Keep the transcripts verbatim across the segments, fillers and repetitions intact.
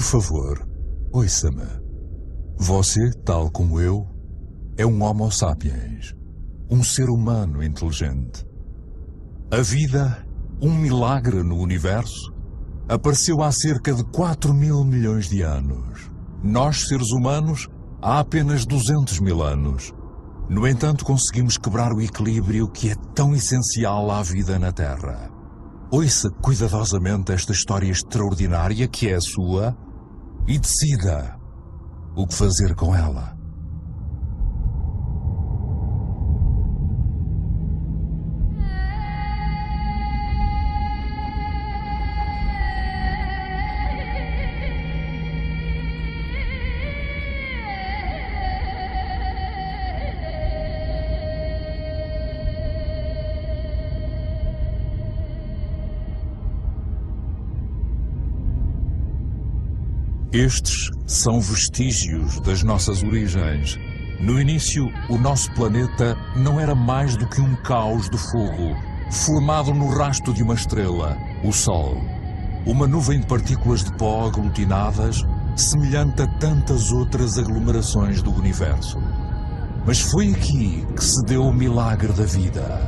favor, ouça-me. Você, tal como eu, é um Homo sapiens, um ser humano inteligente. A vida, um milagre no universo, apareceu há cerca de quatro mil milhões de anos. Nós, seres humanos, há apenas duzentos mil anos. No entanto, conseguimos quebrar o equilíbrio que é tão essencial à vida na Terra. Ouça cuidadosamente esta história extraordinária que é a sua e decida o que fazer com ela. Estes são vestígios das nossas origens. No início, o nosso planeta não era mais do que um caos de fogo, formado no rasto de uma estrela, o Sol. Uma nuvem de partículas de pó aglutinadas, semelhante a tantas outras aglomerações do universo. Mas foi aqui que se deu o milagre da vida.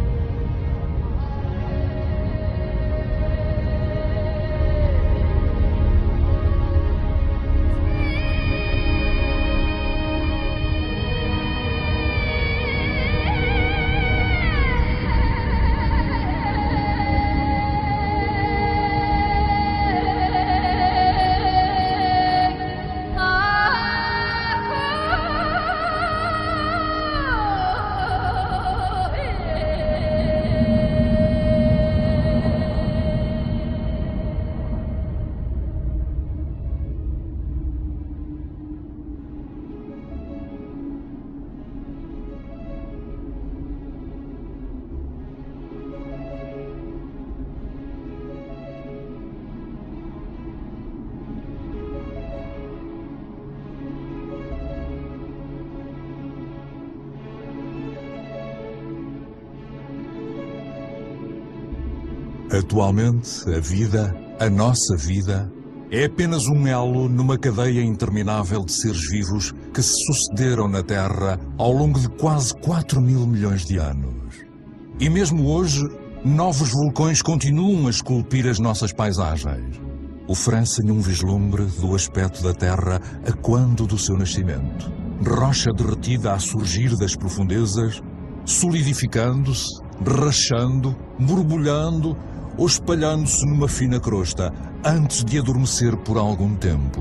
Atualmente, a vida, a nossa vida, é apenas um elo numa cadeia interminável de seres vivos que se sucederam na Terra ao longo de quase quatro mil milhões de anos. E mesmo hoje, novos vulcões continuam a esculpir as nossas paisagens, oferecem um vislumbre do aspecto da Terra a quando do seu nascimento. Rocha derretida a surgir das profundezas, solidificando-se, rachando, borbulhando ou espalhando-se numa fina crosta, antes de adormecer por algum tempo.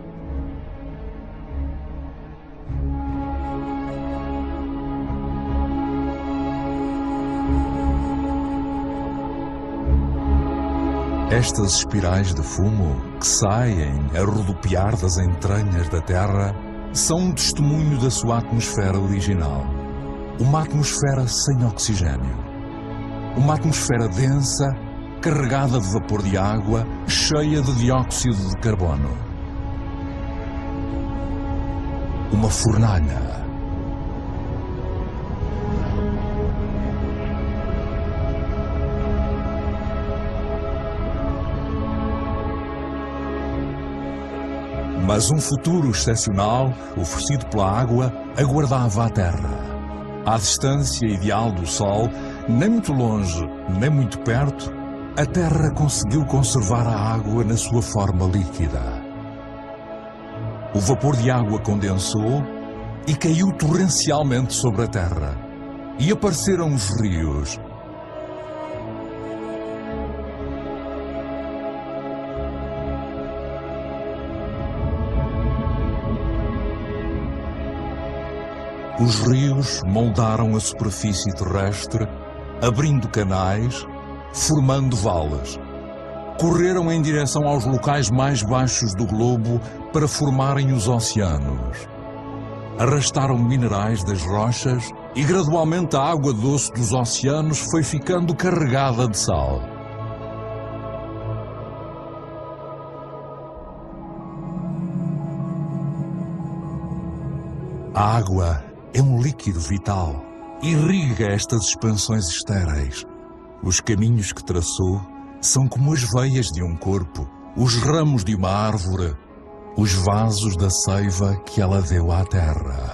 Estas espirais de fumo que saem a rodopiar das entranhas da Terra são um testemunho da sua atmosfera original. Uma atmosfera sem oxigênio. Uma atmosfera densa, carregada de vapor de água, cheia de dióxido de carbono. Uma fornalha. Mas um futuro excepcional, oferecido pela água, aguardava a Terra. À distância ideal do Sol, nem muito longe, nem muito perto, a Terra conseguiu conservar a água na sua forma líquida. O vapor de água condensou e caiu torrencialmente sobre a Terra. E apareceram os rios. Os rios moldaram a superfície terrestre, abrindo canais, formando vales. Correram em direção aos locais mais baixos do globo para formarem os oceanos. Arrastaram minerais das rochas e gradualmente a água doce dos oceanos foi ficando carregada de sal. A água é um líquido vital, irriga estas expansões estéreis. Os caminhos que traçou são como as veias de um corpo, os ramos de uma árvore, os vasos da seiva que ela deu à terra.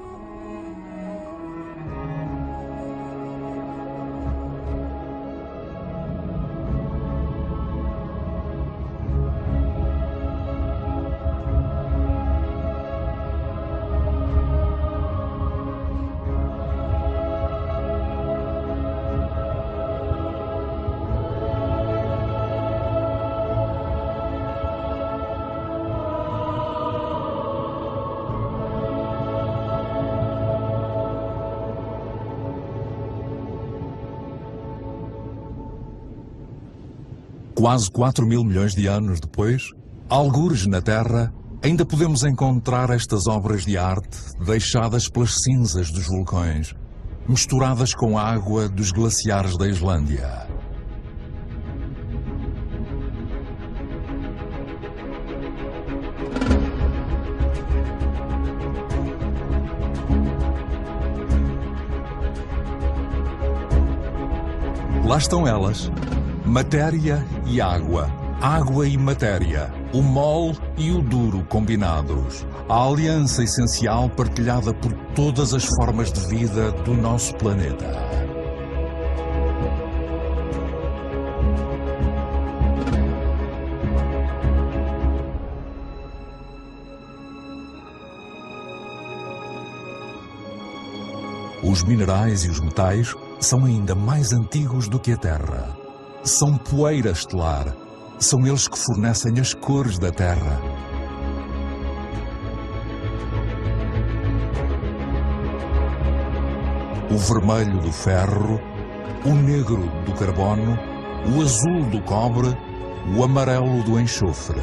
Quase quatro mil milhões de anos depois, algures na Terra, ainda podemos encontrar estas obras de arte deixadas pelas cinzas dos vulcões, misturadas com a água dos glaciares da Islândia. Lá estão elas. Matéria e água, água e matéria, o mole e o duro combinados, a aliança essencial partilhada por todas as formas de vida do nosso planeta. Os minerais e os metais são ainda mais antigos do que a Terra. São poeira estelar. São eles que fornecem as cores da Terra. O vermelho do ferro, o negro do carbono, o azul do cobre, o amarelo do enxofre.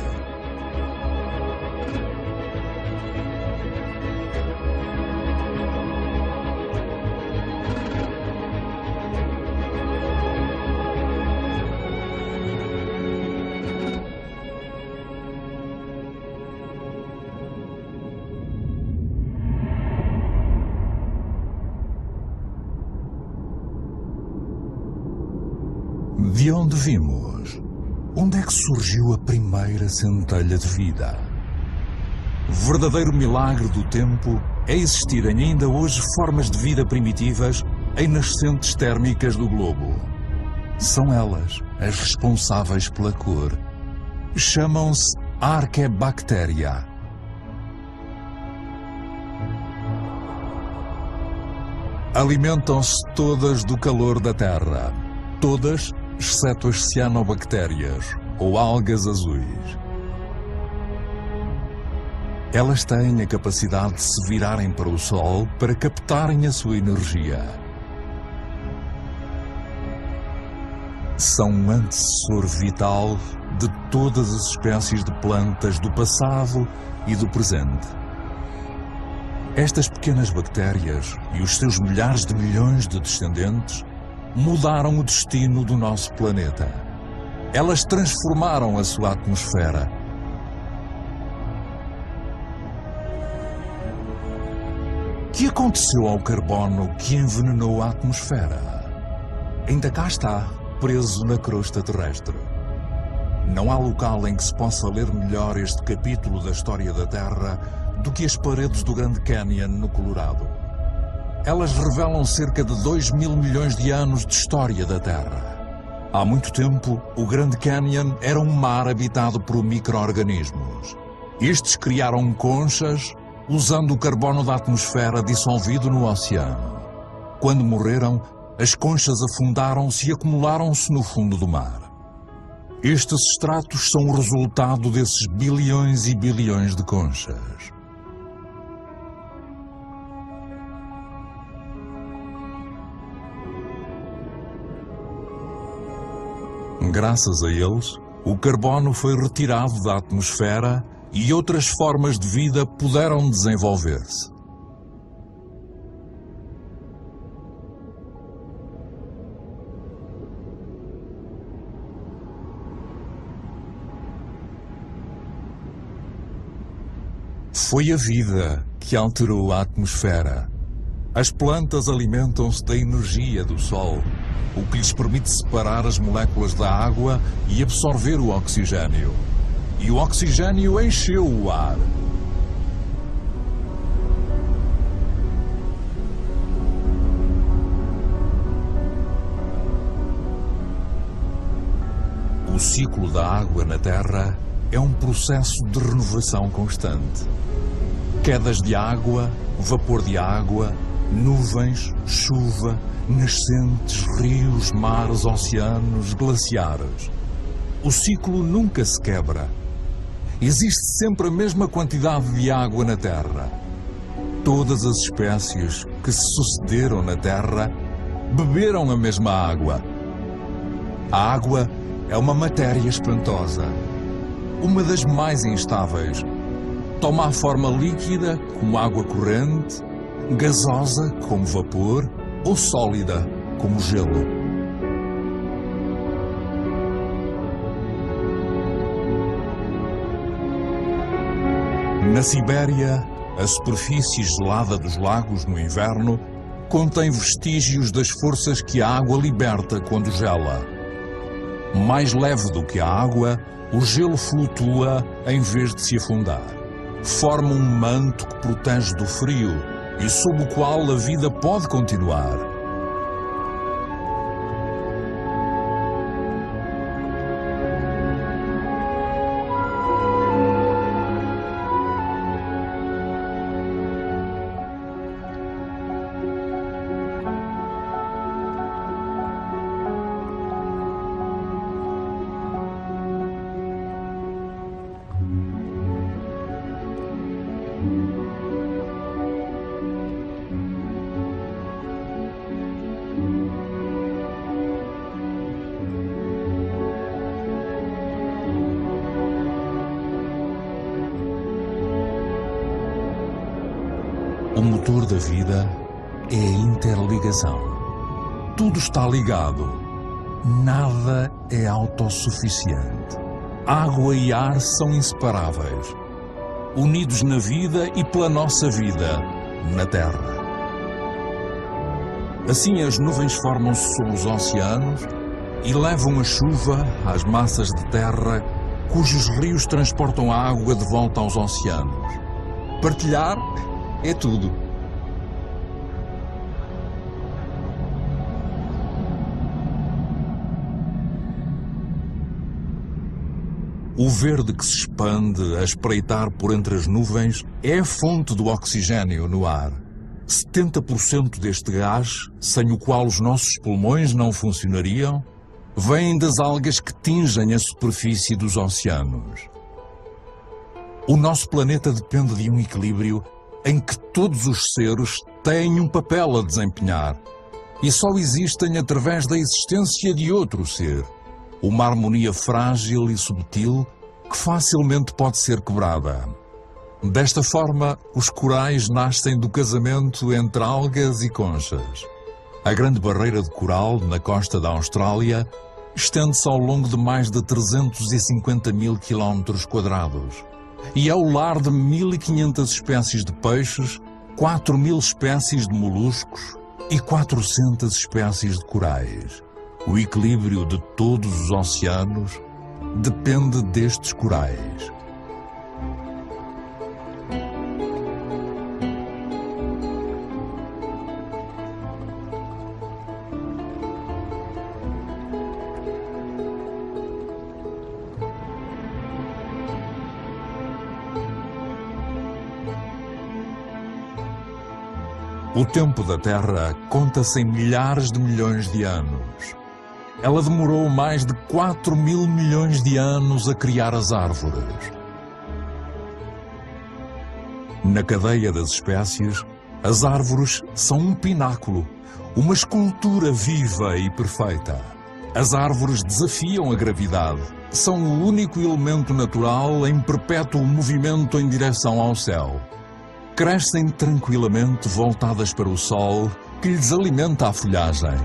De onde vimos? Onde é que surgiu a primeira centelha de vida? O verdadeiro milagre do tempo é existirem ainda hoje formas de vida primitivas em nascentes térmicas do globo. São elas as responsáveis pela cor. Chamam-se Archaebacteria. Alimentam-se todas do calor da Terra. Todas, exceto as cianobactérias, ou algas azuis. Elas têm a capacidade de se virarem para o Sol para captarem a sua energia. São um antecessor vital de todas as espécies de plantas do passado e do presente. Estas pequenas bactérias e os seus milhares de milhões de descendentes mudaram o destino do nosso planeta. Elas transformaram a sua atmosfera. O que aconteceu ao carbono que envenenou a atmosfera? Ainda cá está, preso na crosta terrestre. Não há local em que se possa ler melhor este capítulo da história da Terra do que as paredes do Grand Canyon, no Colorado. Elas revelam cerca de dois mil milhões de anos de história da Terra. Há muito tempo, o Grand Canyon era um mar habitado por micro-organismos. Estes criaram conchas usando o carbono da atmosfera dissolvido no oceano. Quando morreram, as conchas afundaram-se e acumularam-se no fundo do mar. Estes estratos são o resultado desses bilhões e bilhões de conchas. Graças a eles, o carbono foi retirado da atmosfera e outras formas de vida puderam desenvolver-se. Foi a vida que alterou a atmosfera. As plantas alimentam-se da energia do Sol, o que lhes permite separar as moléculas da água e absorver o oxigênio. e o oxigênio encheu o ar. O ciclo da água na Terra é um processo de renovação constante. Quedas de água, vapor de água, nuvens, chuva, nascentes, rios, mares, oceanos, glaciares. O ciclo nunca se quebra. Existe sempre a mesma quantidade de água na Terra. Todas as espécies que se sucederam na Terra beberam a mesma água. A água é uma matéria espantosa, uma das mais instáveis. Toma a forma líquida, como água corrente, gasosa, como vapor, ou sólida, como gelo. Na Sibéria, a superfície gelada dos lagos no inverno contém vestígios das forças que a água liberta quando gela. Mais leve do que a água, o gelo flutua em vez de se afundar. Forma um manto que protege do frio e sob o qual a vida pode continuar. O motor da vida é a interligação. Tudo está ligado. Nada é autossuficiente. Água e ar são inseparáveis, unidos na vida e pela nossa vida na Terra. Assim, as nuvens formam-se sob os oceanos e levam a chuva às massas de terra, cujos rios transportam a água de volta aos oceanos. Partilhar é tudo. O verde que se expande a espreitar por entre as nuvens é a fonte do oxigênio no ar. setenta por cento deste gás, sem o qual os nossos pulmões não funcionariam, vem das algas que tingem a superfície dos oceanos. O nosso planeta depende de um equilíbrio em que todos os seres têm um papel a desempenhar e só existem através da existência de outro ser. Uma harmonia frágil e subtil que facilmente pode ser quebrada. Desta forma, os corais nascem do casamento entre algas e conchas. A grande barreira de coral na costa da Austrália estende-se ao longo de mais de trezentos e cinquenta mil quilómetros quadrados e é o lar de mil e quinhentas espécies de peixes, quatro mil espécies de moluscos e quatrocentas espécies de corais. O equilíbrio de todos os oceanos depende destes corais. O tempo da Terra conta-se em milhares de milhões de anos. Ela demorou mais de quatro mil milhões de anos a criar as árvores. Na cadeia das espécies, as árvores são um pináculo, uma escultura viva e perfeita. As árvores desafiam a gravidade, são o único elemento natural em perpétuo movimento em direção ao céu. Crescem tranquilamente voltadas para o sol, que lhes alimenta a folhagem.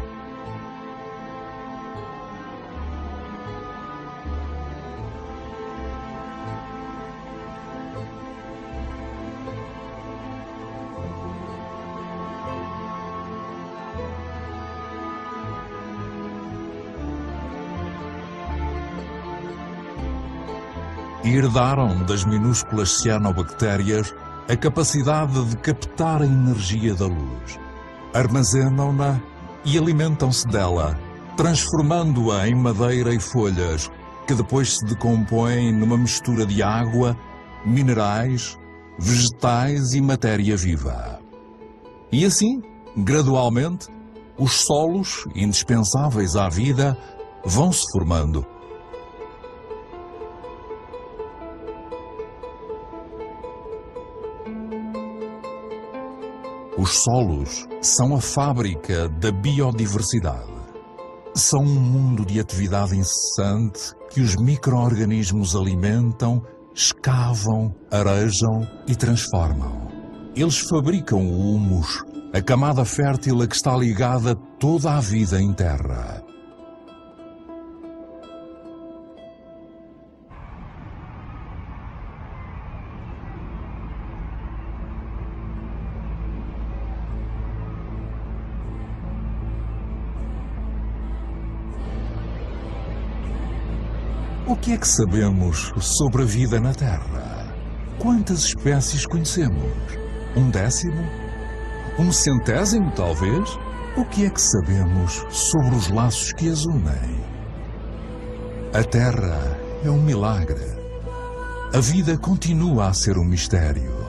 e herdaram das minúsculas cianobactérias a capacidade de captar a energia da luz. Armazenam-na e alimentam-se dela, transformando-a em madeira e folhas, que depois se decompõem numa mistura de água, minerais, vegetais e matéria viva. E assim, gradualmente, os solos, indispensáveis à vida, vão se formando. Os solos são a fábrica da biodiversidade. São um mundo de atividade incessante que os micro-organismos alimentam, escavam, arejam e transformam. Eles fabricam o humus, a camada fértil a que está ligada toda a vida em terra. O que é que sabemos sobre a vida na Terra? Quantas espécies conhecemos? Um décimo? Um centésimo, talvez? O que é que sabemos sobre os laços que as unem? A Terra é um milagre. A vida continua a ser um mistério.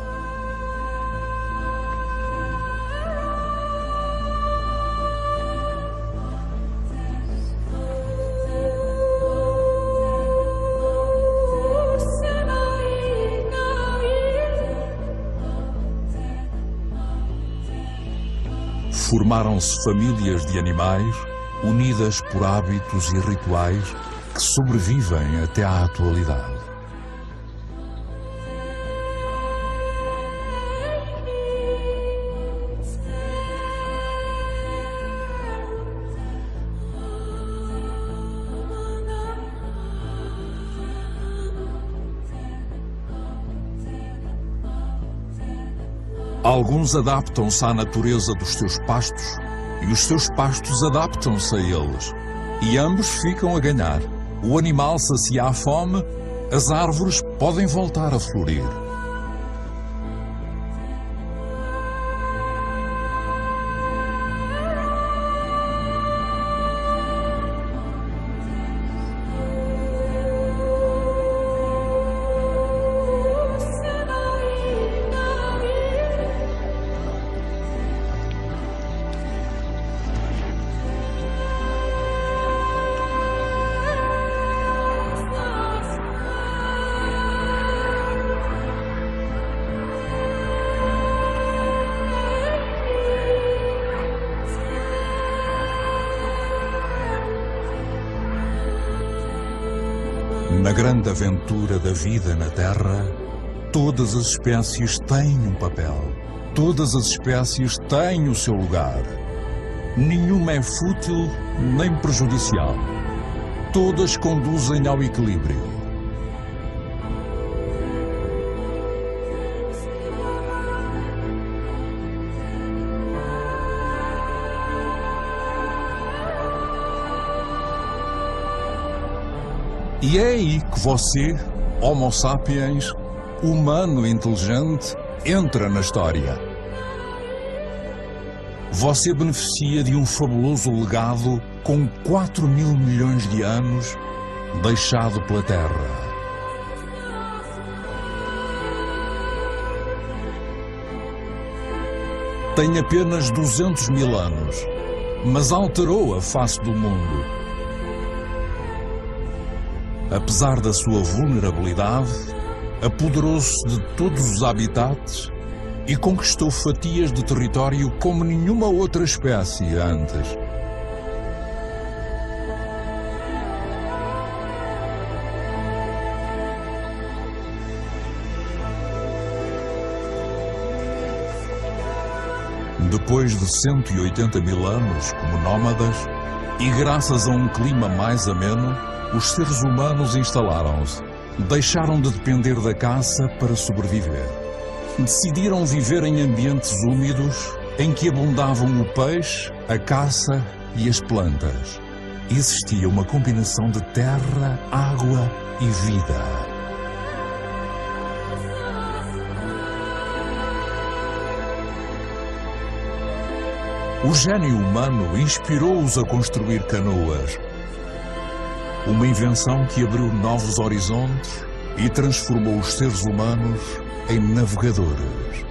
Formaram-se famílias de animais, unidas por hábitos e rituais que sobrevivem até à atualidade. Alguns adaptam-se à natureza dos seus pastos e os seus pastos adaptam-se a eles. E ambos ficam a ganhar. O animal sacia a fome, as árvores podem voltar a florir. Na grande aventura da vida na Terra, todas as espécies têm um papel. Todas as espécies têm o seu lugar. Nenhuma é fútil nem prejudicial. Todas conduzem ao equilíbrio. E é aí que você, Homo sapiens, humano inteligente, entra na história. Você beneficia de um fabuloso legado com quatro mil milhões de anos deixado pela Terra. Tem apenas duzentos mil anos, mas alterou a face do mundo. Apesar da sua vulnerabilidade, apoderou-se de todos os habitats e conquistou fatias de território como nenhuma outra espécie antes. Depois de cento e oitenta mil anos como nómadas, e graças a um clima mais ameno, os seres humanos instalaram-se. Deixaram de depender da caça para sobreviver. Decidiram viver em ambientes úmidos em que abundavam o peixe, a caça e as plantas. Existia uma combinação de terra, água e vida. O gênio humano inspirou-os a construir canoas, uma invenção que abriu novos horizontes e transformou os seres humanos em navegadores.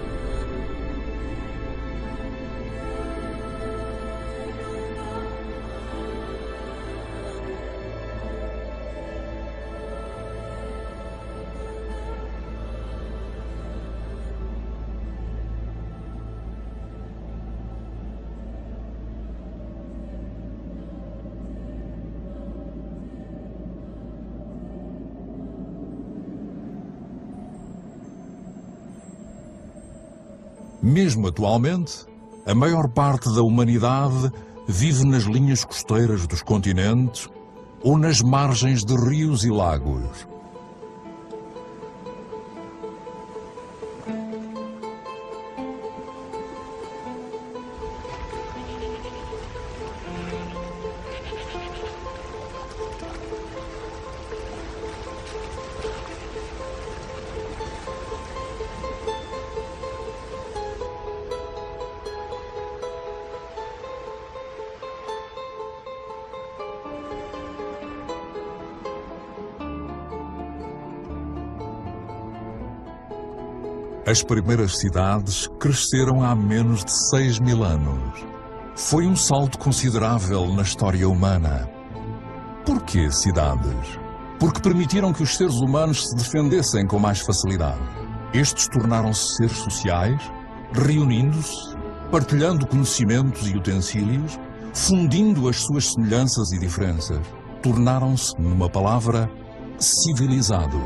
Mesmo atualmente, a maior parte da humanidade vive nas linhas costeiras dos continentes ou nas margens de rios e lagos. As primeiras cidades cresceram há menos de seis mil anos. Foi um salto considerável na história humana. Por que cidades? Porque permitiram que os seres humanos se defendessem com mais facilidade. Estes tornaram-se seres sociais, reunindo-se, partilhando conhecimentos e utensílios, fundindo as suas semelhanças e diferenças. Tornaram-se, numa palavra, civilizados.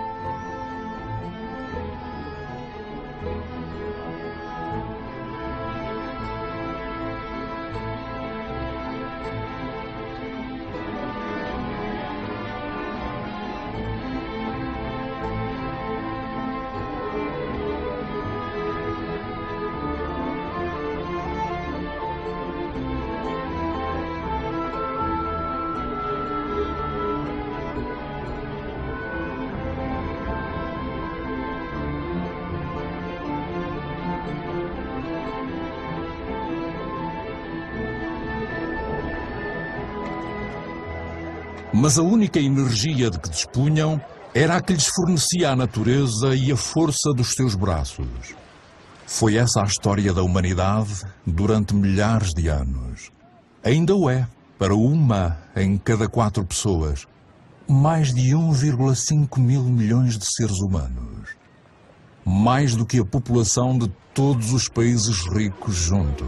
Mas a única energia de que dispunham era a que lhes fornecia a natureza e a força dos seus braços. Foi essa a história da humanidade durante milhares de anos. Ainda o é para uma em cada quatro pessoas. Mais de um vírgula cinco mil milhões de seres humanos. Mais do que a população de todos os países ricos juntos.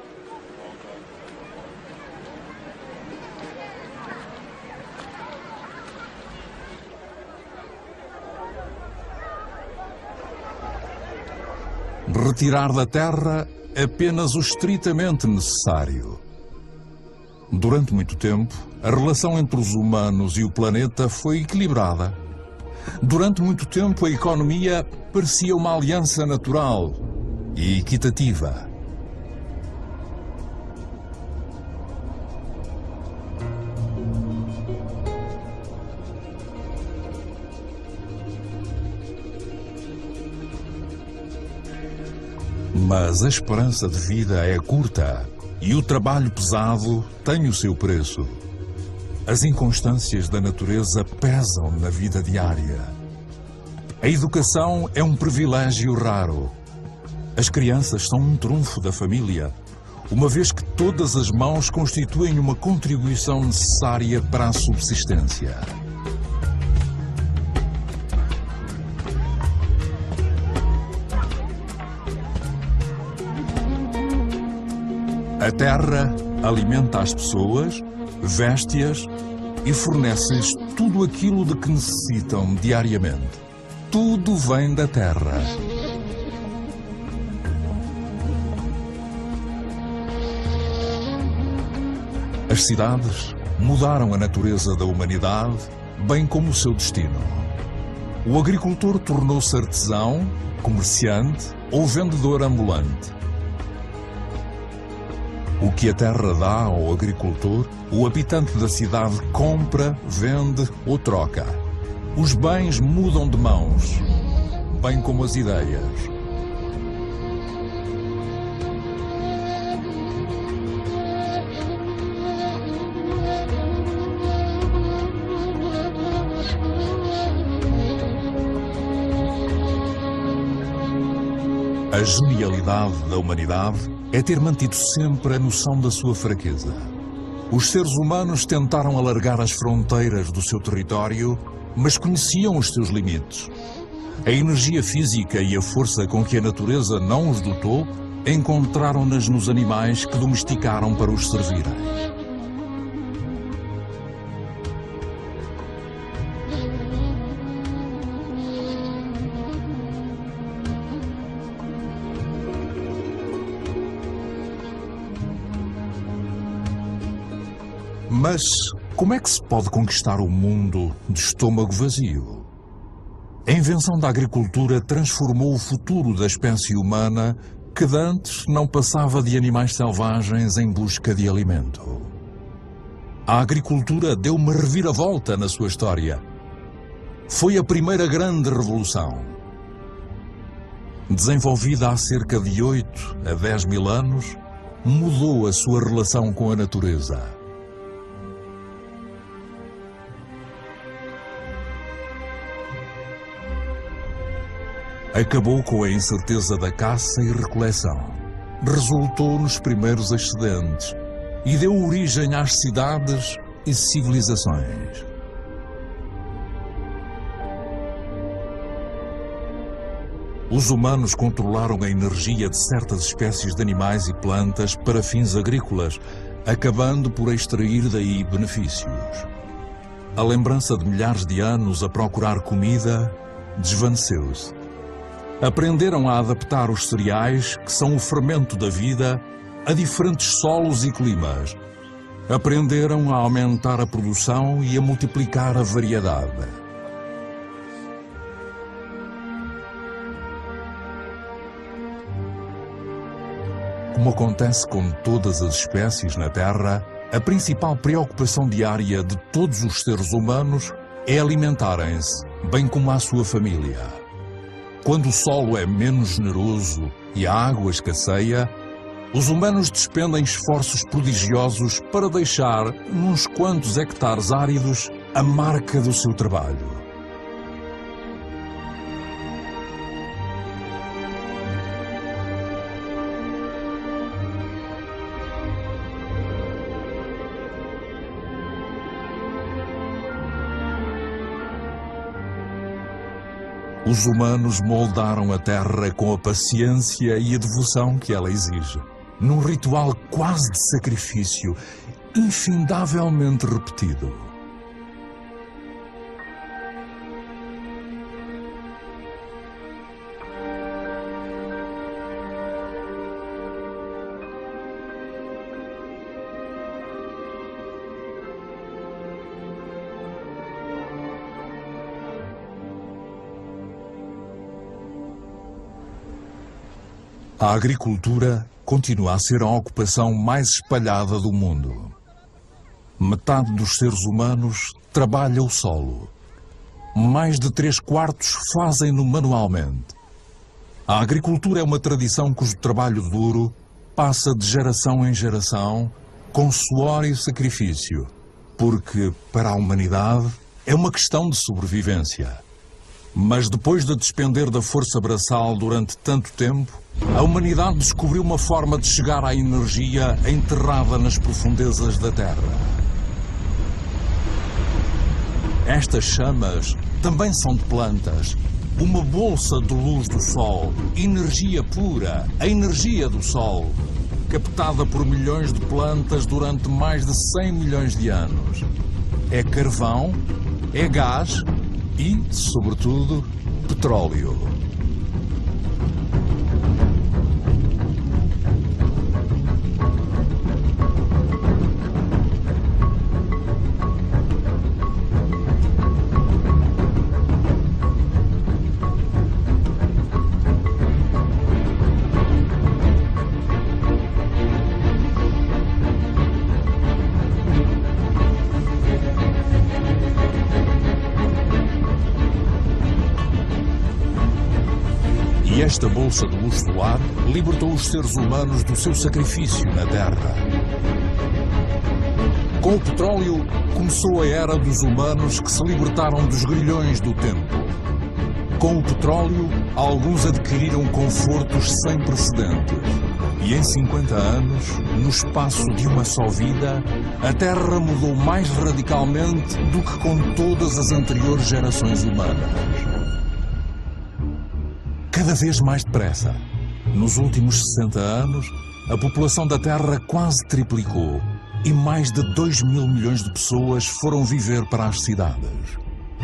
Retirar da Terra apenas o estritamente necessário. Durante muito tempo, a relação entre os humanos e o planeta foi equilibrada. Durante muito tempo, a economia parecia uma aliança natural e equitativa. Mas a esperança de vida é curta e o trabalho pesado tem o seu preço. As inconstâncias da natureza pesam na vida diária. A educação é um privilégio raro. As crianças são um trunfo da família, uma vez que todas as mãos constituem uma contribuição necessária para a subsistência. A terra alimenta as pessoas, veste-as e fornece-lhes tudo aquilo de que necessitam diariamente. Tudo vem da terra. As cidades mudaram a natureza da humanidade, bem como o seu destino. O agricultor tornou-se artesão, comerciante ou vendedor ambulante. O que a terra dá ao agricultor, o habitante da cidade compra, vende ou troca. Os bens mudam de mãos, bem como as ideias. A genialidade da humanidade é ter mantido sempre a noção da sua fraqueza. Os seres humanos tentaram alargar as fronteiras do seu território, mas conheciam os seus limites. A energia física e a força com que a natureza não os dotou encontraram-nas nos animais que domesticaram para os servirem. Mas como é que se pode conquistar o mundo de estômago vazio? A invenção da agricultura transformou o futuro da espécie humana, que de antes não passava de animais selvagens em busca de alimento. A agricultura deu uma reviravolta na sua história. Foi a primeira grande revolução. Desenvolvida há cerca de oito a dez mil anos, mudou a sua relação com a natureza. Acabou com a incerteza da caça e recoleção, resultou nos primeiros excedentes e deu origem às cidades e civilizações. Os humanos controlaram a energia de certas espécies de animais e plantas para fins agrícolas, acabando por extrair daí benefícios. A lembrança de milhares de anos a procurar comida desvaneceu-se. Aprenderam a adaptar os cereais, que são o fermento da vida, a diferentes solos e climas. Aprenderam a aumentar a produção e a multiplicar a variedade. Como acontece com todas as espécies na Terra, a principal preocupação diária de todos os seres humanos é alimentarem-se, bem como a sua família. Quando o solo é menos generoso e a água escasseia, os humanos despendem esforços prodigiosos para deixar, nos quantos hectares áridos, a marca do seu trabalho. Os humanos moldaram a terra com a paciência e a devoção que ela exige, num ritual quase de sacrifício, infindavelmente repetido. A agricultura continua a ser a ocupação mais espalhada do mundo. Metade dos seres humanos trabalha o solo. Mais de três quartos fazem-no manualmente. A agricultura é uma tradição cujo trabalho duro passa de geração em geração, com suor e sacrifício, porque, para a humanidade, é uma questão de sobrevivência. Mas depois de despender da força braçal durante tanto tempo, a humanidade descobriu uma forma de chegar à energia enterrada nas profundezas da Terra. Estas chamas também são de plantas, uma bolsa de luz do Sol, energia pura, a energia do Sol, captada por milhões de plantas durante mais de cem milhões de anos. É carvão, é gás e, sobretudo, petróleo. E esta bolsa de luz solar libertou os seres humanos do seu sacrifício na Terra. Com o petróleo, começou a era dos humanos que se libertaram dos grilhões do tempo. Com o petróleo, alguns adquiriram confortos sem precedentes. E em cinquenta anos, no espaço de uma só vida, a Terra mudou mais radicalmente do que com todas as anteriores gerações humanas. Cada vez mais depressa. Nos últimos sessenta anos, a população da Terra quase triplicou e mais de dois mil milhões de pessoas foram viver para as cidades.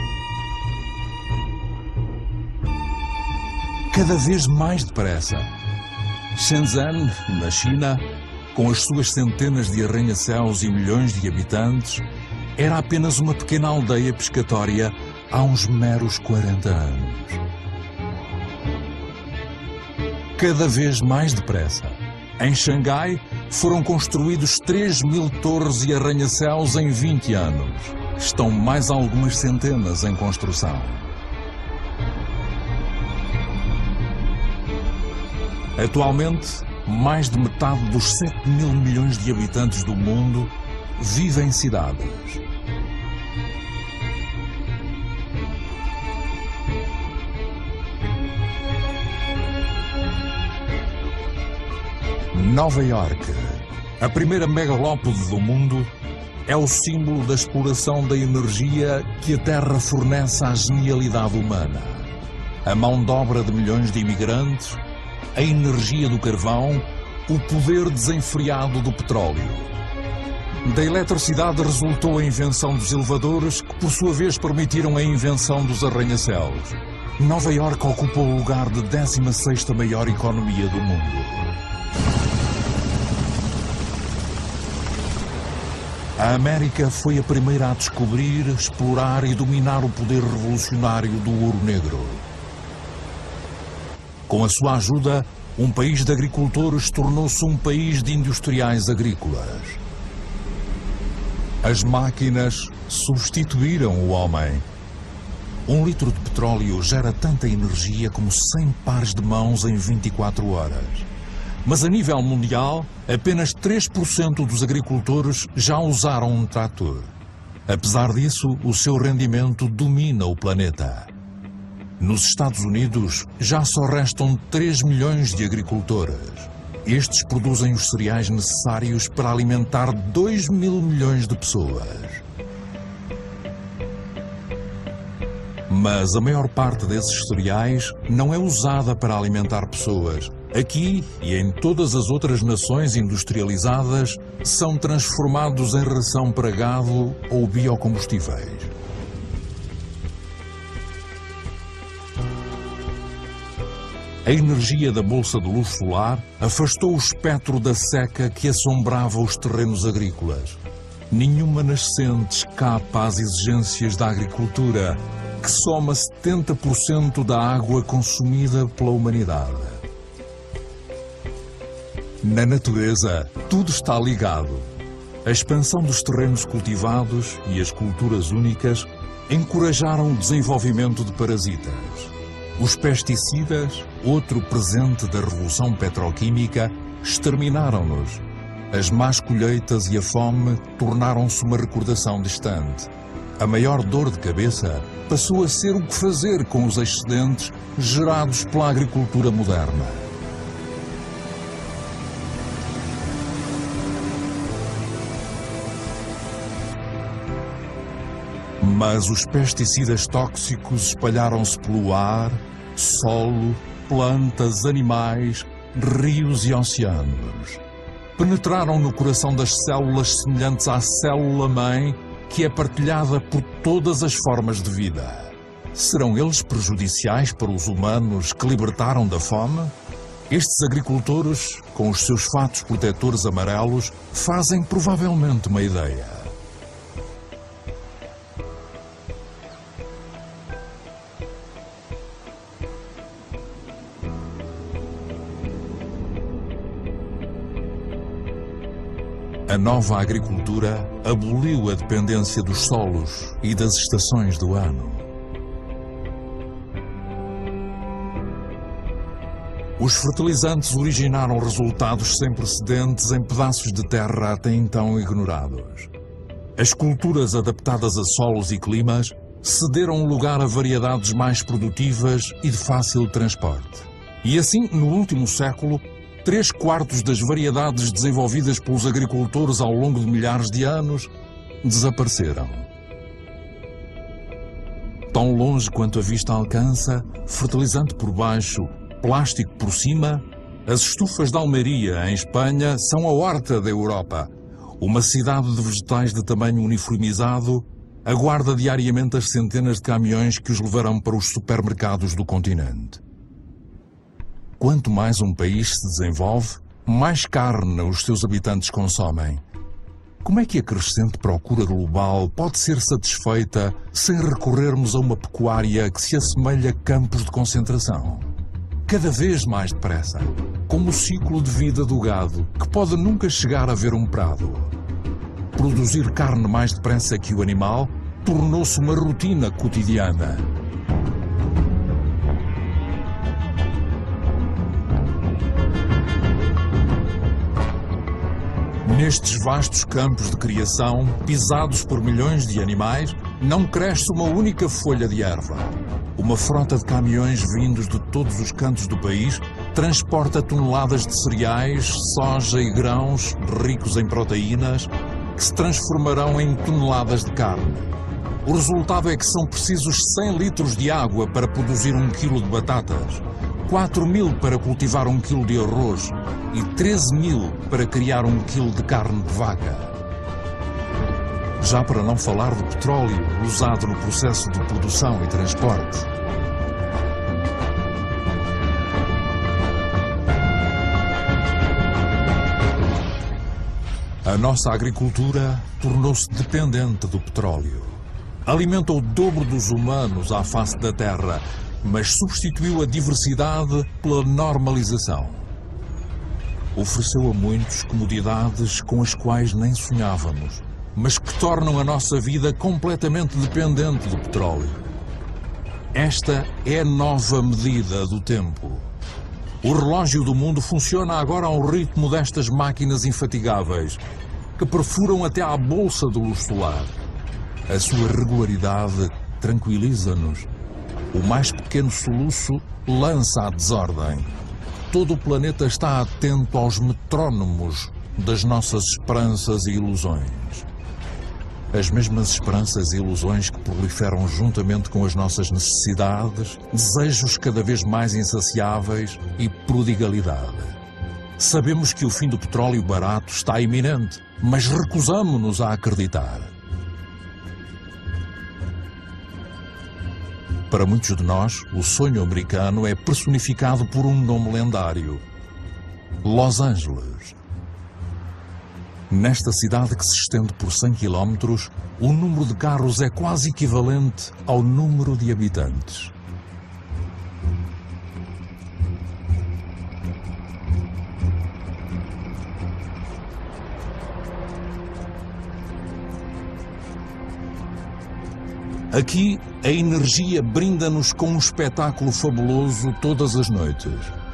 Cada vez mais depressa. Shenzhen, na China, com as suas centenas de arranha-céus e milhões de habitantes, era apenas uma pequena aldeia pescatória há uns meros quarenta anos. Cada vez mais depressa. Em Xangai, foram construídos três mil torres e arranha-céus em vinte anos. Estão mais algumas centenas em construção. Atualmente, mais de metade dos sete mil milhões de habitantes do mundo vivem em cidades. Nova Iorque, a primeira megalópole do mundo, é o símbolo da exploração da energia que a Terra fornece à genialidade humana. A mão de obra de milhões de imigrantes, a energia do carvão, o poder desenfreado do petróleo. Da eletricidade resultou a invenção dos elevadores, que por sua vez permitiram a invenção dos arranha-céus. Nova Iorque ocupa o lugar de décima sexta maior economia do mundo. A América foi a primeira a descobrir, explorar e dominar o poder revolucionário do ouro negro. Com a sua ajuda, um país de agricultores tornou-se um país de industriais agrícolas. As máquinas substituíram o homem. Um litro de petróleo gera tanta energia como cem pares de mãos em vinte e quatro horas. Mas a nível mundial, apenas três por cento dos agricultores já usaram um trator. Apesar disso, o seu rendimento domina o planeta. Nos Estados Unidos, já só restam três milhões de agricultores. Estes produzem os cereais necessários para alimentar dois mil milhões de pessoas. Mas a maior parte desses cereais não é usada para alimentar pessoas. Aqui e em todas as outras nações industrializadas, são transformados em ração para gado ou biocombustíveis. A energia da bolsa de luz solar afastou o espectro da seca que assombrava os terrenos agrícolas. Nenhuma nascente escapa às exigências da agricultura, que soma setenta por cento da água consumida pela humanidade. Na natureza, tudo está ligado. A expansão dos terrenos cultivados e as culturas únicas encorajaram o desenvolvimento de parasitas. Os pesticidas, outro presente da revolução petroquímica, exterminaram-nos. As más colheitas e a fome tornaram-se uma recordação distante. A maior dor de cabeça passou a ser o que fazer com os excedentes gerados pela agricultura moderna. Mas os pesticidas tóxicos espalharam-se pelo ar, solo, plantas, animais, rios e oceanos. Penetraram no coração das células semelhantes à célula-mãe, que é partilhada por todas as formas de vida. Serão eles prejudiciais para os humanos que libertaram da fome? Estes agricultores, com os seus fatos protetores amarelos, fazem provavelmente uma ideia. A nova agricultura aboliu a dependência dos solos e das estações do ano. Os fertilizantes originaram resultados sem precedentes em pedaços de terra até então ignorados. As culturas adaptadas a solos e climas cederam lugar a variedades mais produtivas e de fácil transporte. E assim, no último século, três quartos das variedades desenvolvidas pelos agricultores ao longo de milhares de anos desapareceram. Tão longe quanto a vista alcança, fertilizante por baixo, plástico por cima, as estufas de Almeria, em Espanha, são a horta da Europa. Uma cidade de vegetais de tamanho uniformizado aguarda diariamente as centenas de caminhões que os levarão para os supermercados do continente. Quanto mais um país se desenvolve, mais carne os seus habitantes consomem. Como é que a crescente procura global pode ser satisfeita sem recorrermos a uma pecuária que se assemelha a campos de concentração? Cada vez mais depressa, como o ciclo de vida do gado, que pode nunca chegar a ver um prado. Produzir carne mais depressa que o animal tornou-se uma rotina cotidiana. Nestes vastos campos de criação, pisados por milhões de animais, não cresce uma única folha de erva. Uma frota de caminhões vindos de todos os cantos do país transporta toneladas de cereais, soja e grãos ricos em proteínas que se transformarão em toneladas de carne. O resultado é que são precisos cem litros de água para produzir um quilo de batatas, quatro mil para cultivar um quilo de arroz e treze mil para criar um quilo de carne de vaca. Já para não falar do petróleo usado no processo de produção e transporte. A nossa agricultura tornou-se dependente do petróleo. Alimenta o dobro dos humanos à face da terra, mas substituiu a diversidade pela normalização. Ofereceu a muitos comodidades com as quais nem sonhávamos, mas que tornam a nossa vida completamente dependente do petróleo. Esta é a nova medida do tempo. O relógio do mundo funciona agora ao ritmo destas máquinas infatigáveis, que perfuram até à bolsa do luz solar. A sua regularidade tranquiliza-nos. O mais pequeno soluço lança a desordem. Todo o planeta está atento aos metrónomos das nossas esperanças e ilusões. As mesmas esperanças e ilusões que proliferam juntamente com as nossas necessidades, desejos cada vez mais insaciáveis e prodigalidade. Sabemos que o fim do petróleo barato está iminente, mas recusamo-nos a acreditar. Para muitos de nós, o sonho americano é personificado por um nome lendário: Los Angeles. Nesta cidade que se estende por cem quilómetros, o número de carros é quase equivalente ao número de habitantes. Aqui, a energia brinda-nos com um espetáculo fabuloso todas as noites.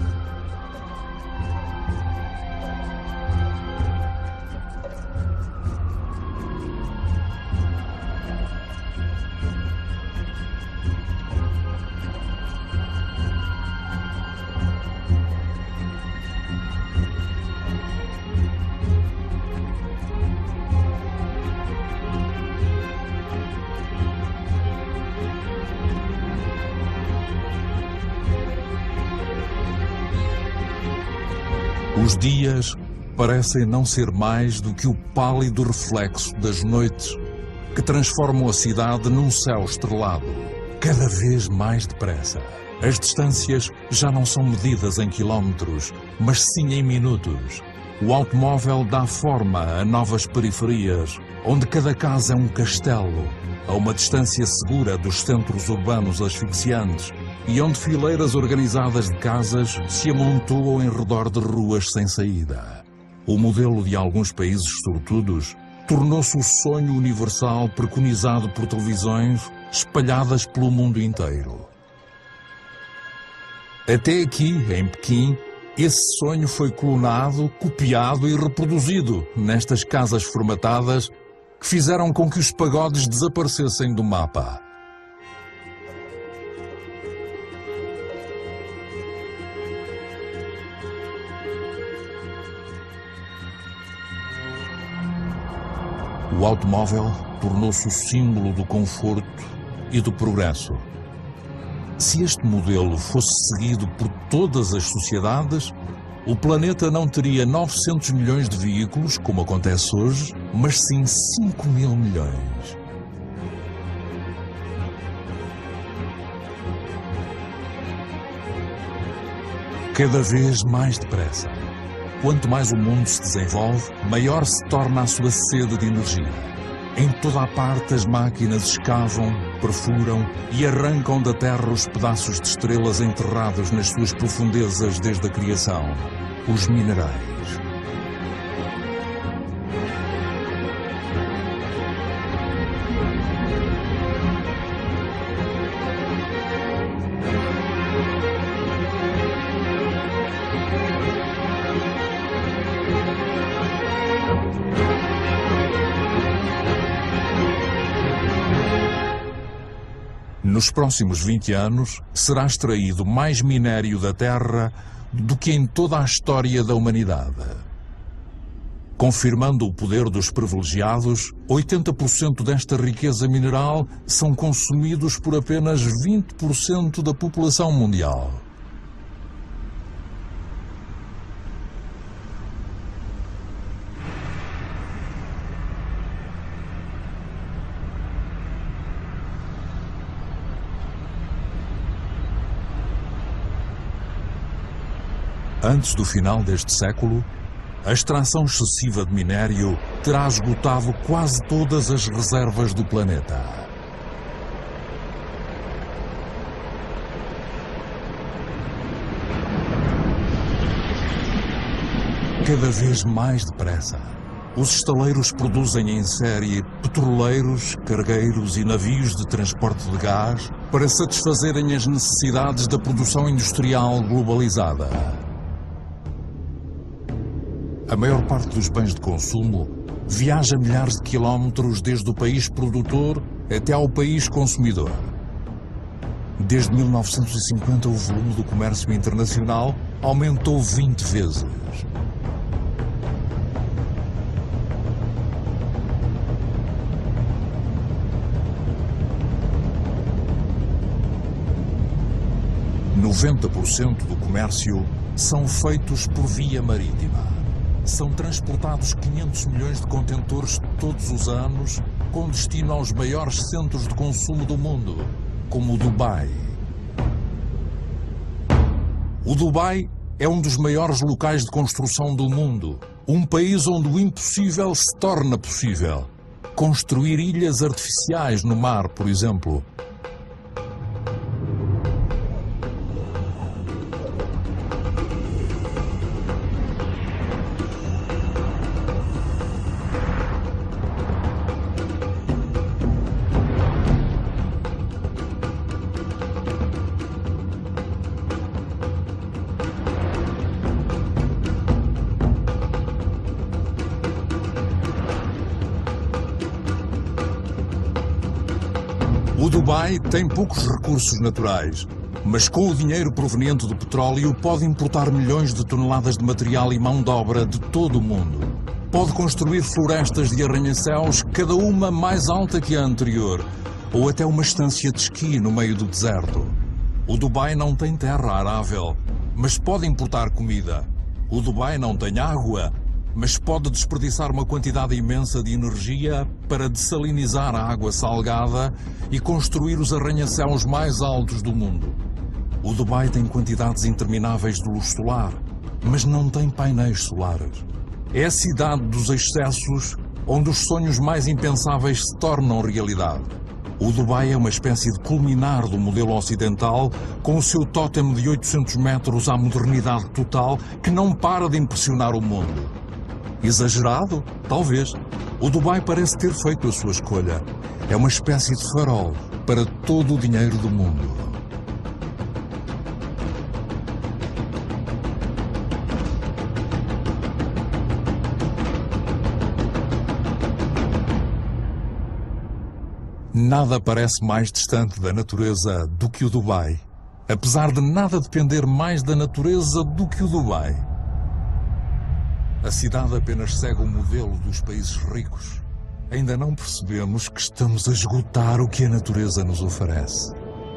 Os dias parecem não ser mais do que o pálido reflexo das noites que transformam a cidade num céu estrelado, cada vez mais depressa. As distâncias já não são medidas em quilómetros, mas sim em minutos. O automóvel dá forma a novas periferias, onde cada casa é um castelo, a uma distância segura dos centros urbanos asfixiantes, e onde fileiras organizadas de casas se amontoam em redor de ruas sem saída. O modelo de alguns países sortudos tornou-se o sonho universal preconizado por televisões espalhadas pelo mundo inteiro. Até aqui, em Pequim, esse sonho foi clonado, copiado e reproduzido nestas casas formatadas que fizeram com que os pagodes desaparecessem do mapa. O automóvel tornou-se o símbolo do conforto e do progresso. Se este modelo fosse seguido por todas as sociedades, o planeta não teria novecentos milhões de veículos, como acontece hoje, mas sim cinco mil milhões. Cada vez mais depressa. Quanto mais o mundo se desenvolve, maior se torna a sua sede de energia. Em toda a parte as máquinas escavam, perfuram e arrancam da terra os pedaços de estrelas enterrados nas suas profundezas desde a criação, os minerais. Nos próximos vinte anos, será extraído mais minério da Terra do que em toda a história da humanidade. Confirmando o poder dos privilegiados, oitenta por cento desta riqueza mineral são consumidos por apenas vinte por cento da população mundial. Antes do final deste século, a extração excessiva de minério terá esgotado quase todas as reservas do planeta. Cada vez mais depressa, os estaleiros produzem em série petroleiros, cargueiros e navios de transporte de gás para satisfazerem as necessidades da produção industrial globalizada. A maior parte dos bens de consumo viaja milhares de quilómetros desde o país produtor até ao país consumidor. Desde mil novecentos e cinquenta, o volume do comércio internacional aumentou vinte vezes. noventa por cento do comércio são feitos por via marítima. São transportados quinhentos milhões de contentores todos os anos, com destino aos maiores centros de consumo do mundo, como o Dubai. O Dubai é um dos maiores locais de construção do mundo, um país onde o impossível se torna possível. Construir ilhas artificiais no mar, por exemplo. O Dubai tem poucos recursos naturais, mas com o dinheiro proveniente do petróleo pode importar milhões de toneladas de material e mão de obra de todo o mundo. Pode construir florestas de arranha-céus, cada uma mais alta que a anterior, ou até uma estância de esqui no meio do deserto. O Dubai não tem terra arável, mas pode importar comida. O Dubai não tem água, mas pode desperdiçar uma quantidade imensa de energia para dessalinizar a água salgada e construir os arranha-céus mais altos do mundo. O Dubai tem quantidades intermináveis de luz solar, mas não tem painéis solares. É a cidade dos excessos, onde os sonhos mais impensáveis se tornam realidade. O Dubai é uma espécie de culminar do modelo ocidental, com o seu tótem de oitocentos metros à modernidade total, que não para de impressionar o mundo. Exagerado? Talvez. O Dubai parece ter feito a sua escolha. É uma espécie de farol para todo o dinheiro do mundo. Nada parece mais distante da natureza do que o Dubai, apesar de nada depender mais da natureza do que o Dubai. A cidade apenas segue o modelo dos países ricos, ainda não percebemos que estamos a esgotar o que a natureza nos oferece.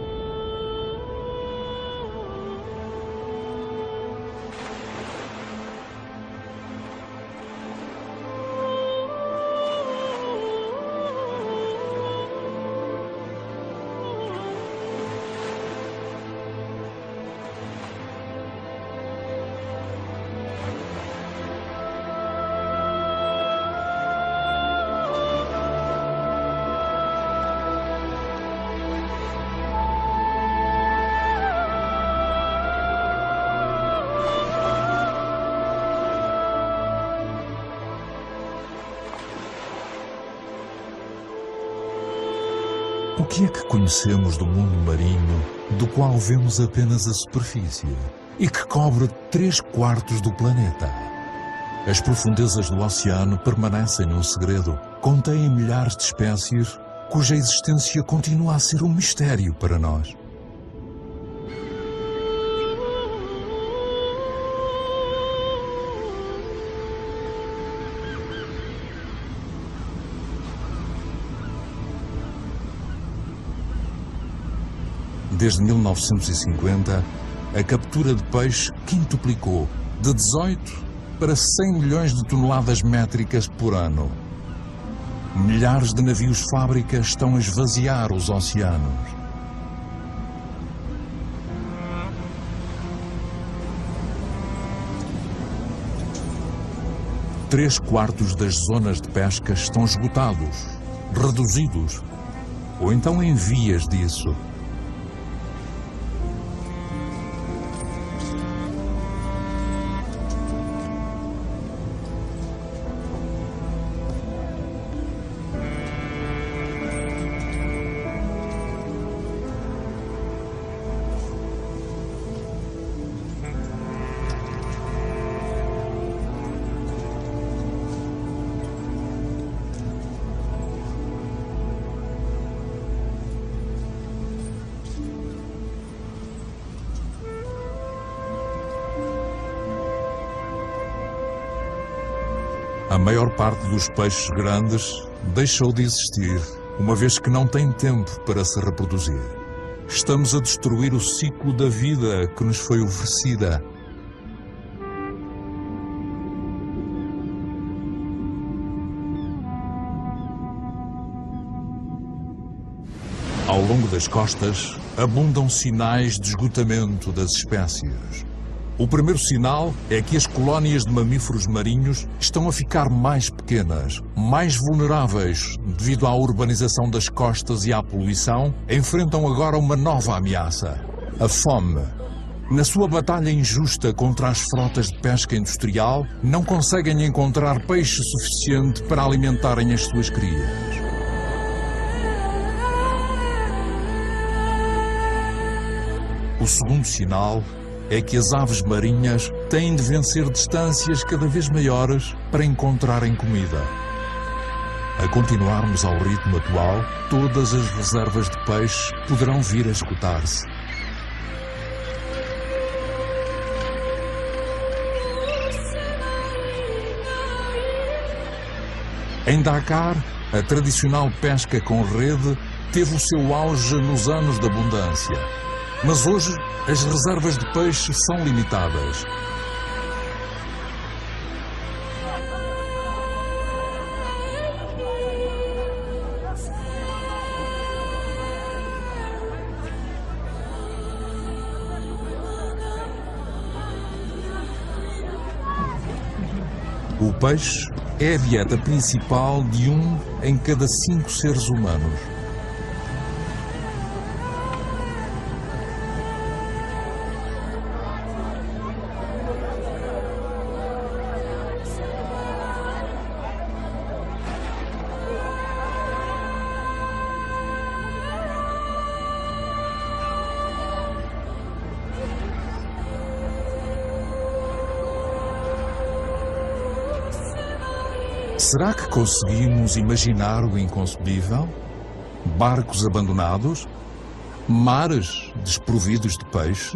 O que é que conhecemos do mundo marinho, do qual vemos apenas a superfície, e que cobre três quartos do planeta? As profundezas do oceano permanecem num segredo, contêm milhares de espécies, cuja existência continua a ser um mistério para nós. Desde mil novecentos e cinquenta, a captura de peixe quintuplicou, de dezoito para cem milhões de toneladas métricas por ano. Milhares de navios-fábrica estão a esvaziar os oceanos. Três quartos das zonas de pesca estão esgotados, reduzidos, ou então em vias disso. A maior parte dos peixes grandes deixou de existir, uma vez que não tem tempo para se reproduzir. Estamos a destruir o ciclo da vida que nos foi oferecida. Ao longo das costas, abundam sinais de esgotamento das espécies. O primeiro sinal é que as colónias de mamíferos marinhos estão a ficar mais pequenas, mais vulneráveis devido à urbanização das costas e à poluição, enfrentam agora uma nova ameaça: a fome. Na sua batalha injusta contra as frotas de pesca industrial, não conseguem encontrar peixe suficiente para alimentarem as suas crias. O segundo sinal é que as aves marinhas têm de vencer distâncias cada vez maiores para encontrarem comida. A continuarmos ao ritmo atual, todas as reservas de peixe poderão vir a esgotar-se. Em Dakar, a tradicional pesca com rede teve o seu auge nos anos de abundância. Mas hoje, as reservas de peixe são limitadas. O peixe é a dieta principal de um em cada cinco seres humanos. Será que conseguimos imaginar o inconcebível? Barcos abandonados? Mares desprovidos de peixe?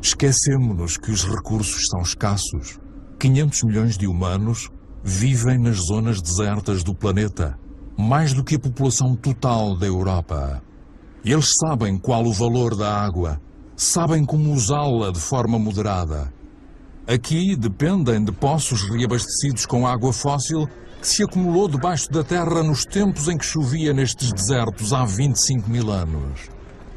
Esquecemo-nos que os recursos são escassos. quinhentos milhões de humanos vivem nas zonas desertas do planeta, mais do que a população total da Europa. Eles sabem qual o valor da água, sabem como usá-la de forma moderada. Aqui dependem de poços reabastecidos com água fóssil que se acumulou debaixo da terra nos tempos em que chovia nestes desertos há vinte e cinco mil anos.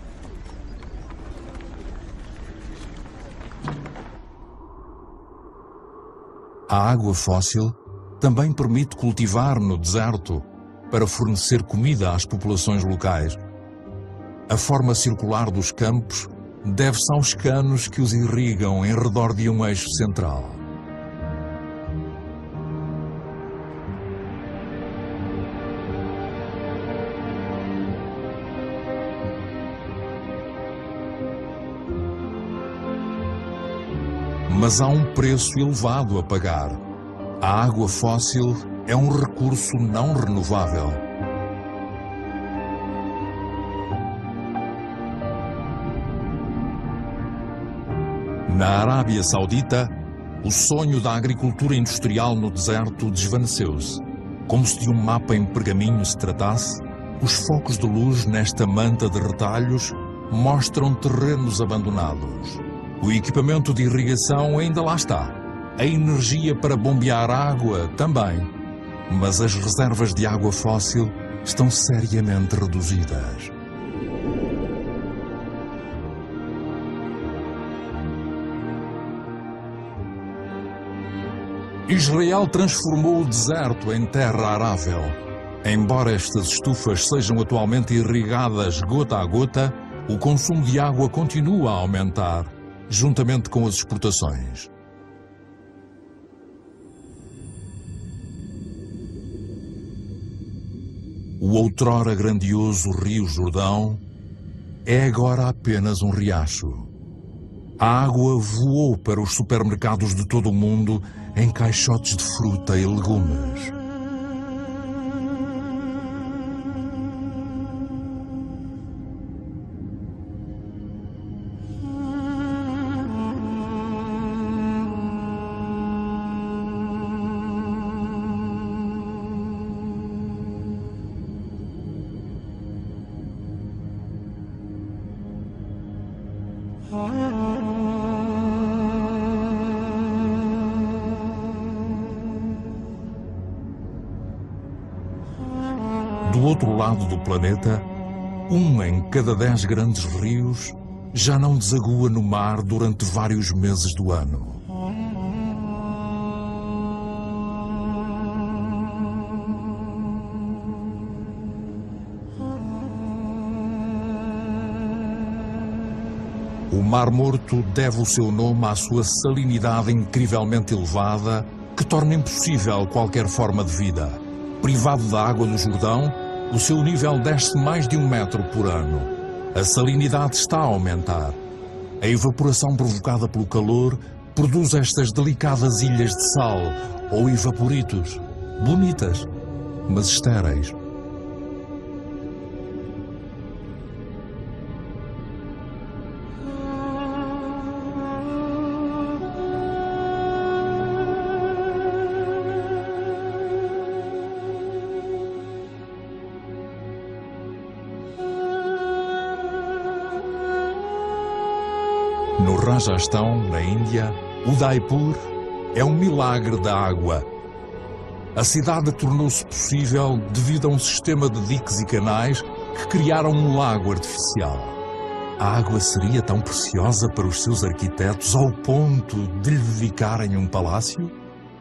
A água fóssil também permite cultivar no deserto para fornecer comida às populações locais. A forma circular dos campos deve-se aos canos que os irrigam em redor de um eixo central. Mas há um preço elevado a pagar. A água fóssil é um recurso não renovável. Na Arábia Saudita, o sonho da agricultura industrial no deserto desvaneceu-se. Como se de um mapa em pergaminho se tratasse, os focos de luz nesta manta de retalhos mostram terrenos abandonados. O equipamento de irrigação ainda lá está. A energia para bombear água também. Mas as reservas de água fóssil estão seriamente reduzidas. Israel transformou o deserto em terra arável. Embora estas estufas sejam atualmente irrigadas gota a gota, o consumo de água continua a aumentar, juntamente com as exportações. O outrora grandioso Rio Jordão é agora apenas um riacho. A água voou para os supermercados de todo o mundo em caixotes de fruta e legumes. Do outro lado do planeta, um em cada dez grandes rios já não desagua no mar durante vários meses do ano. O Mar Morto deve o seu nome à sua salinidade incrivelmente elevada, que torna impossível qualquer forma de vida. Privado da água do Jordão, o seu nível desce mais de um metro por ano. A salinidade está a aumentar. A evaporação provocada pelo calor produz estas delicadas ilhas de sal, ou evaporitos, bonitas, mas estéreis. No Rajastão, na Índia, Udaipur é um milagre da água. A cidade tornou-se possível devido a um sistema de diques e canais que criaram um lago artificial. A água seria tão preciosa para os seus arquitetos ao ponto de lhe dedicarem um palácio?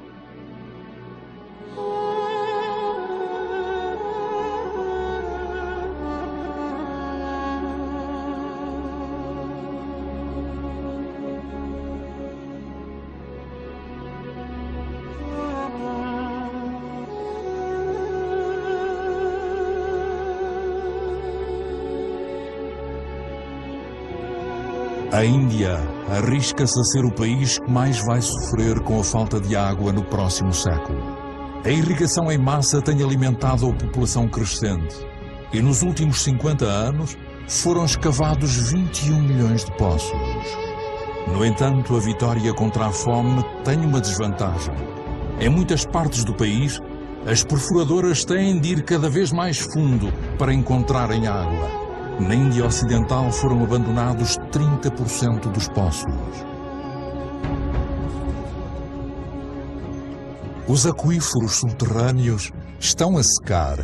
A Índia arrisca-se a ser o país que mais vai sofrer com a falta de água no próximo século. A irrigação em massa tem alimentado a população crescente e nos últimos cinquenta anos foram escavados vinte e um milhões de poços. No entanto, a vitória contra a fome tem uma desvantagem. Em muitas partes do país, as perfuradoras têm de ir cada vez mais fundo para encontrarem água. Na Índia Ocidental foram abandonados trinta por cento dos poços. Os aquíferos subterrâneos estão a secar.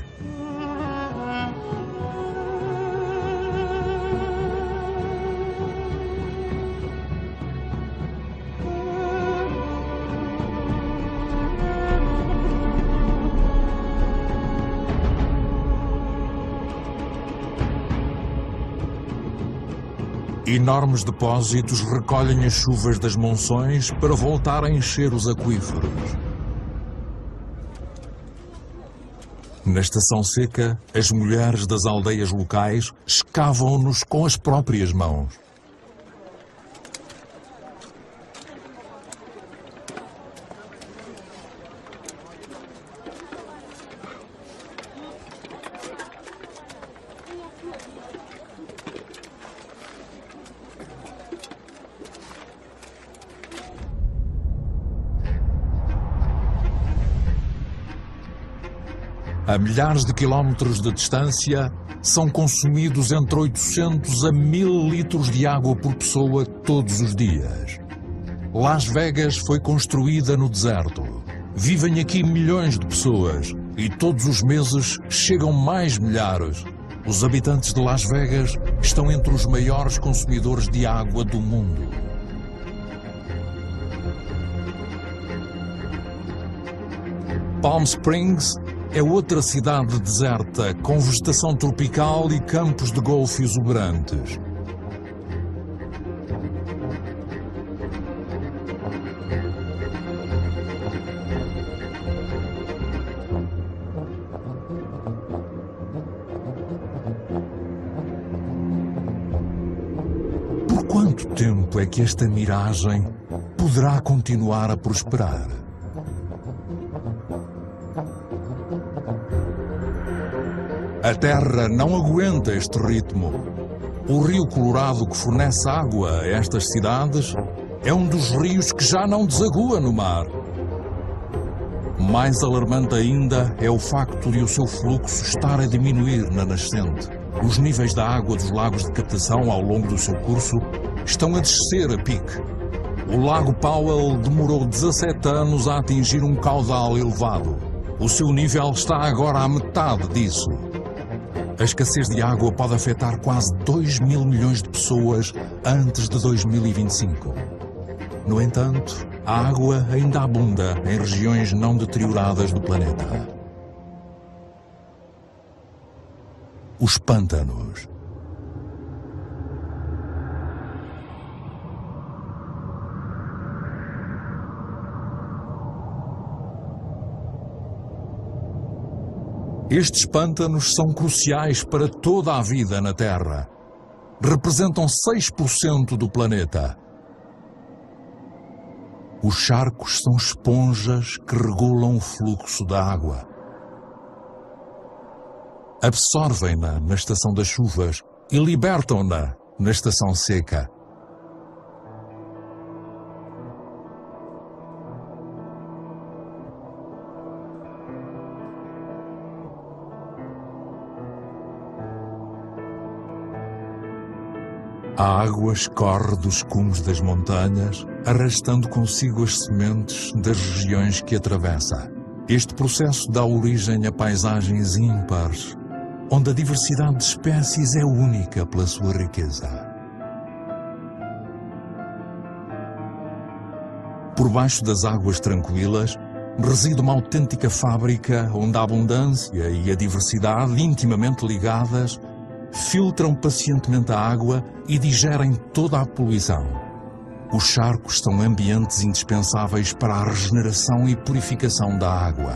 Enormes depósitos recolhem as chuvas das monções para voltar a encher os aquíferos. Na estação seca, as mulheres das aldeias locais escavam-nos com as próprias mãos. A milhares de quilómetros de distância, são consumidos entre oitocentos a mil litros de água por pessoa todos os dias. Las Vegas foi construída no deserto. Vivem aqui milhões de pessoas e todos os meses chegam mais milhares. Os habitantes de Las Vegas estão entre os maiores consumidores de água do mundo. Palm Springs é outra cidade deserta, com vegetação tropical e campos de golfe exuberantes. Por quanto tempo é que esta miragem poderá continuar a prosperar? A Terra não aguenta este ritmo. O rio Colorado, que fornece água a estas cidades, é um dos rios que já não desagua no mar. Mais alarmante ainda é o facto de o seu fluxo estar a diminuir na nascente. Os níveis da água dos lagos de captação ao longo do seu curso estão a descer a pique. O Lago Powell demorou dezassete anos a atingir um caudal elevado. O seu nível está agora à metade disso. A escassez de água pode afetar quase dois mil milhões de pessoas antes de dois mil e vinte e cinco. No entanto, a água ainda abunda em regiões não deterioradas do planeta. Os pântanos. Estes pântanos são cruciais para toda a vida na Terra. Representam seis por cento do planeta. Os charcos são esponjas que regulam o fluxo da água. Absorvem-na na estação das chuvas e libertam-na na estação seca. A água escorre dos cumes das montanhas, arrastando consigo as sementes das regiões que atravessa. Este processo dá origem a paisagens ímpares, onde a diversidade de espécies é única pela sua riqueza. Por baixo das águas tranquilas, reside uma autêntica fábrica onde a abundância e a diversidade, intimamente ligadas, filtram pacientemente a água e digerem toda a poluição. Os charcos são ambientes indispensáveis para a regeneração e purificação da água.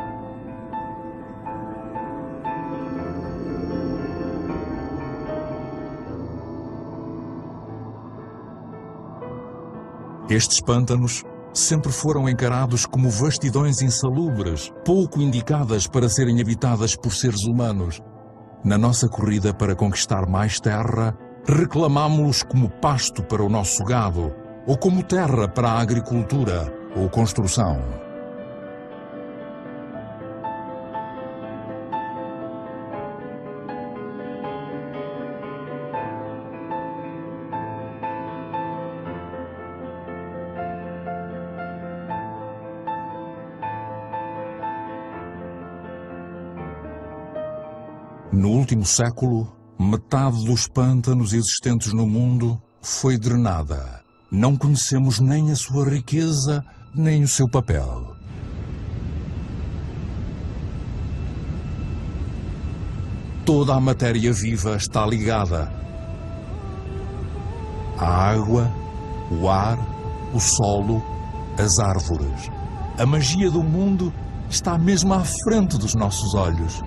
Estes pântanos sempre foram encarados como vastidões insalubres, pouco indicadas para serem habitadas por seres humanos. Na nossa corrida para conquistar mais terra, reclamámo-los como pasto para o nosso gado, ou como terra para a agricultura ou construção. No último século, metade dos pântanos existentes no mundo foi drenada. Não conhecemos nem a sua riqueza, nem o seu papel. Toda a matéria viva está ligada. A água, o ar, o solo, as árvores. A magia do mundo está mesmo à frente dos nossos olhos.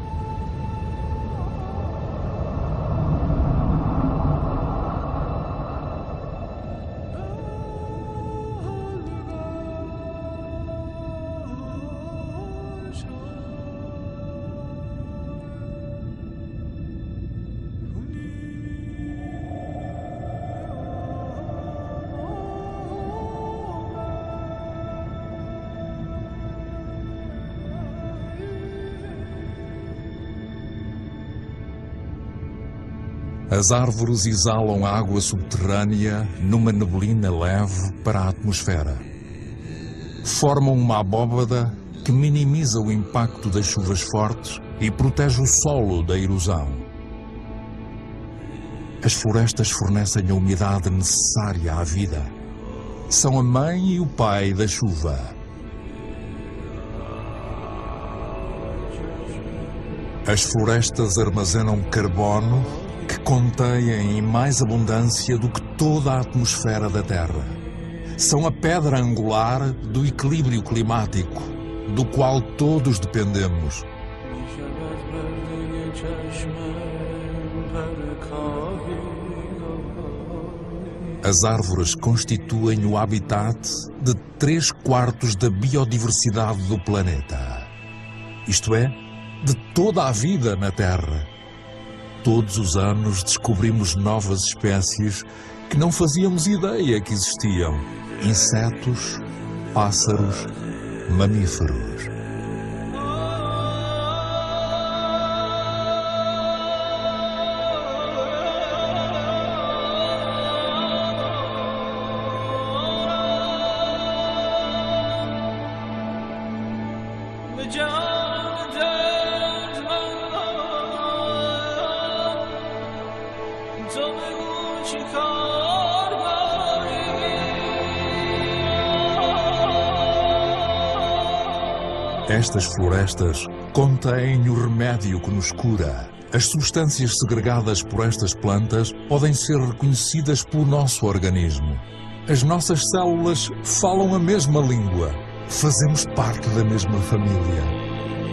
As árvores exalam água subterrânea numa neblina leve para a atmosfera. Formam uma abóbada que minimiza o impacto das chuvas fortes e protege o solo da erosão. As florestas fornecem a umidade necessária à vida. São a mãe e o pai da chuva. As florestas armazenam carbono que contêm em mais abundância do que toda a atmosfera da Terra. São a pedra angular do equilíbrio climático, do qual todos dependemos. As árvores constituem o habitat de três quartos da biodiversidade do planeta. Isto é, de toda a vida na Terra. Todos os anos descobrimos novas espécies que não fazíamos ideia que existiam. Insetos, pássaros, mamíferos. Estas florestas contêm o remédio que nos cura. As substâncias segregadas por estas plantas podem ser reconhecidas pelo nosso organismo. As nossas células falam a mesma língua. Fazemos parte da mesma família.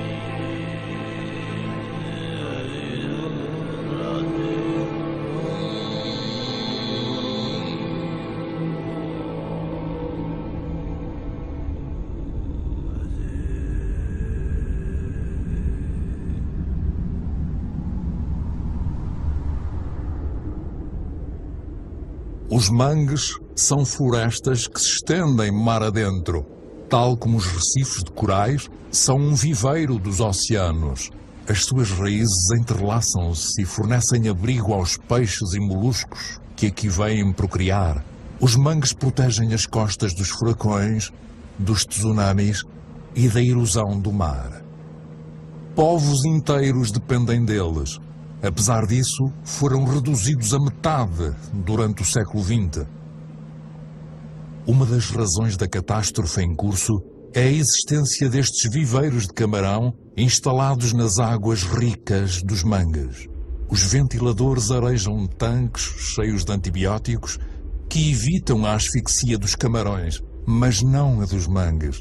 Os mangues são florestas que se estendem mar adentro, tal como os recifes de corais são um viveiro dos oceanos. As suas raízes entrelaçam-se e fornecem abrigo aos peixes e moluscos que aqui vêm procriar. Os mangues protegem as costas dos furacões, dos tsunamis e da erosão do mar. Povos inteiros dependem deles. Apesar disso, foram reduzidos a metade durante o século vinte. Uma das razões da catástrofe em curso é a existência destes viveiros de camarão instalados nas águas ricas dos mangues. Os ventiladores arejam tanques cheios de antibióticos que evitam a asfixia dos camarões, mas não a dos mangues.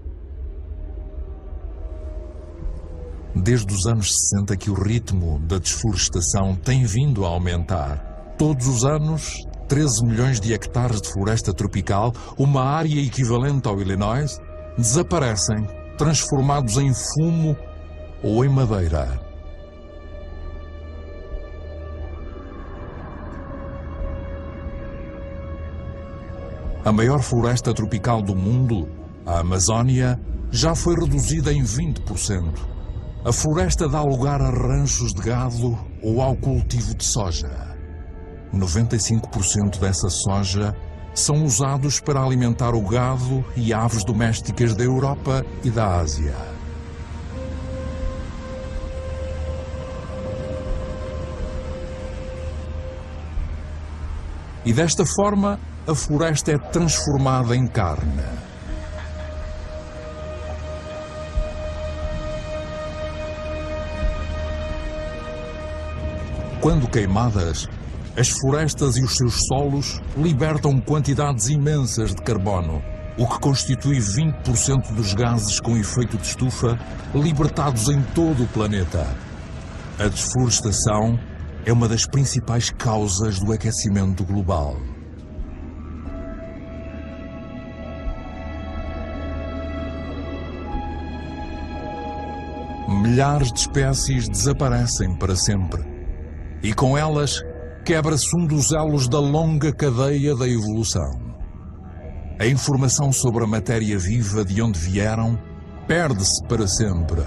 Desde os anos sessenta que o ritmo da desflorestação tem vindo a aumentar. Todos os anos, treze milhões de hectares de floresta tropical, uma área equivalente ao Illinois, desaparecem, transformados em fumo ou em madeira. A maior floresta tropical do mundo, a Amazónia, já foi reduzida em vinte por cento. A floresta dá lugar a ranchos de gado ou ao cultivo de soja. noventa e cinco por cento dessa soja são usados para alimentar o gado e aves domésticas da Europa e da Ásia. E desta forma, a floresta é transformada em carne. Quando queimadas, as florestas e os seus solos libertam quantidades imensas de carbono, o que constitui vinte por cento dos gases com efeito de estufa libertados em todo o planeta. A desflorestação é uma das principais causas do aquecimento global. Milhares de espécies desaparecem para sempre. E com elas, quebra-se um dos elos da longa cadeia da evolução. A informação sobre a matéria viva de onde vieram perde-se para sempre.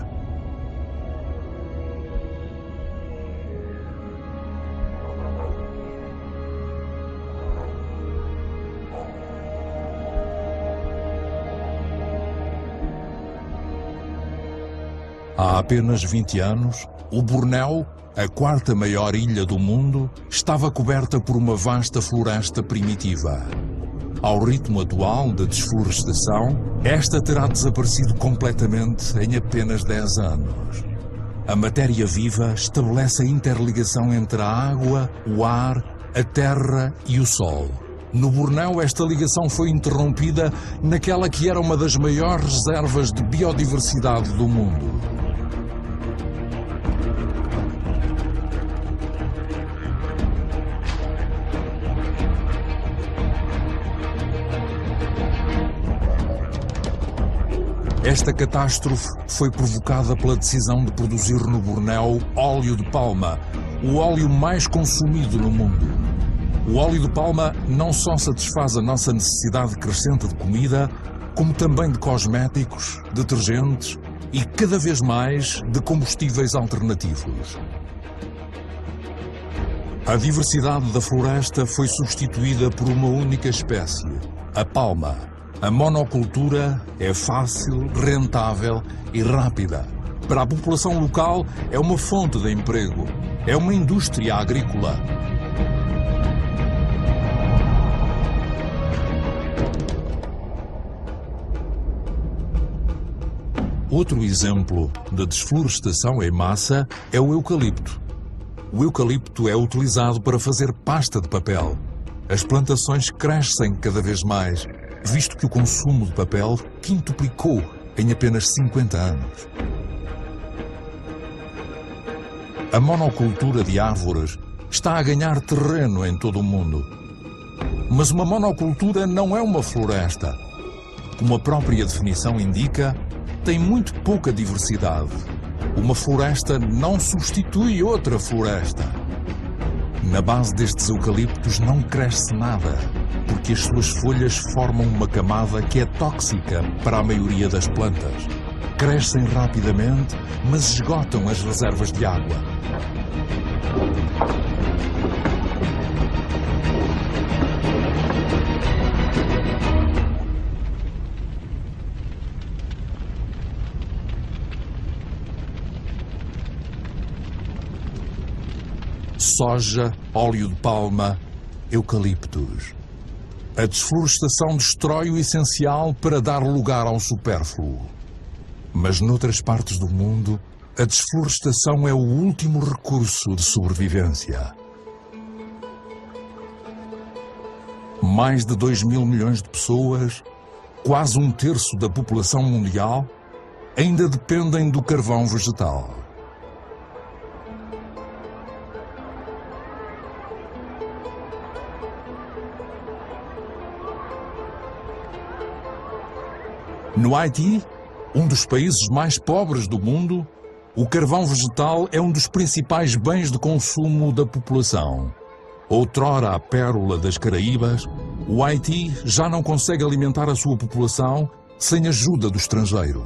Há apenas vinte anos, o Bornéu, a quarta maior ilha do mundo, estava coberta por uma vasta floresta primitiva. Ao ritmo atual de desflorestação, esta terá desaparecido completamente em apenas dez anos. A matéria viva estabelece a interligação entre a água, o ar, a terra e o sol. No Bornéu, esta ligação foi interrompida naquela que era uma das maiores reservas de biodiversidade do mundo. Esta catástrofe foi provocada pela decisão de produzir no Bornéu óleo de palma, o óleo mais consumido no mundo. O óleo de palma não só satisfaz a nossa necessidade crescente de comida, como também de cosméticos, detergentes e, cada vez mais, de combustíveis alternativos. A diversidade da floresta foi substituída por uma única espécie, a palma. A monocultura é fácil, rentável e rápida. Para a população local, é uma fonte de emprego. É uma indústria agrícola. Outro exemplo de desflorestação em massa é o eucalipto. O eucalipto é utilizado para fazer pasta de papel. As plantações crescem cada vez mais, visto que o consumo de papel quintuplicou em apenas cinquenta anos. A monocultura de árvores está a ganhar terreno em todo o mundo. Mas uma monocultura não é uma floresta. Como a própria definição indica, tem muito pouca diversidade. Uma floresta não substitui outra floresta. Na base destes eucaliptos não cresce nada, porque as suas folhas formam uma camada que é tóxica para a maioria das plantas. Crescem rapidamente, mas esgotam as reservas de água. Soja, óleo de palma, eucaliptos. A desflorestação destrói o essencial para dar lugar ao supérfluo. Mas noutras partes do mundo, a desflorestação é o último recurso de sobrevivência. Mais de dois mil milhões de pessoas, quase um terço da população mundial, ainda dependem do carvão vegetal. No Haiti, um dos países mais pobres do mundo, o carvão vegetal é um dos principais bens de consumo da população. Outrora a pérola das Caraíbas, O Haiti já não consegue alimentar a sua população sem ajuda do estrangeiro.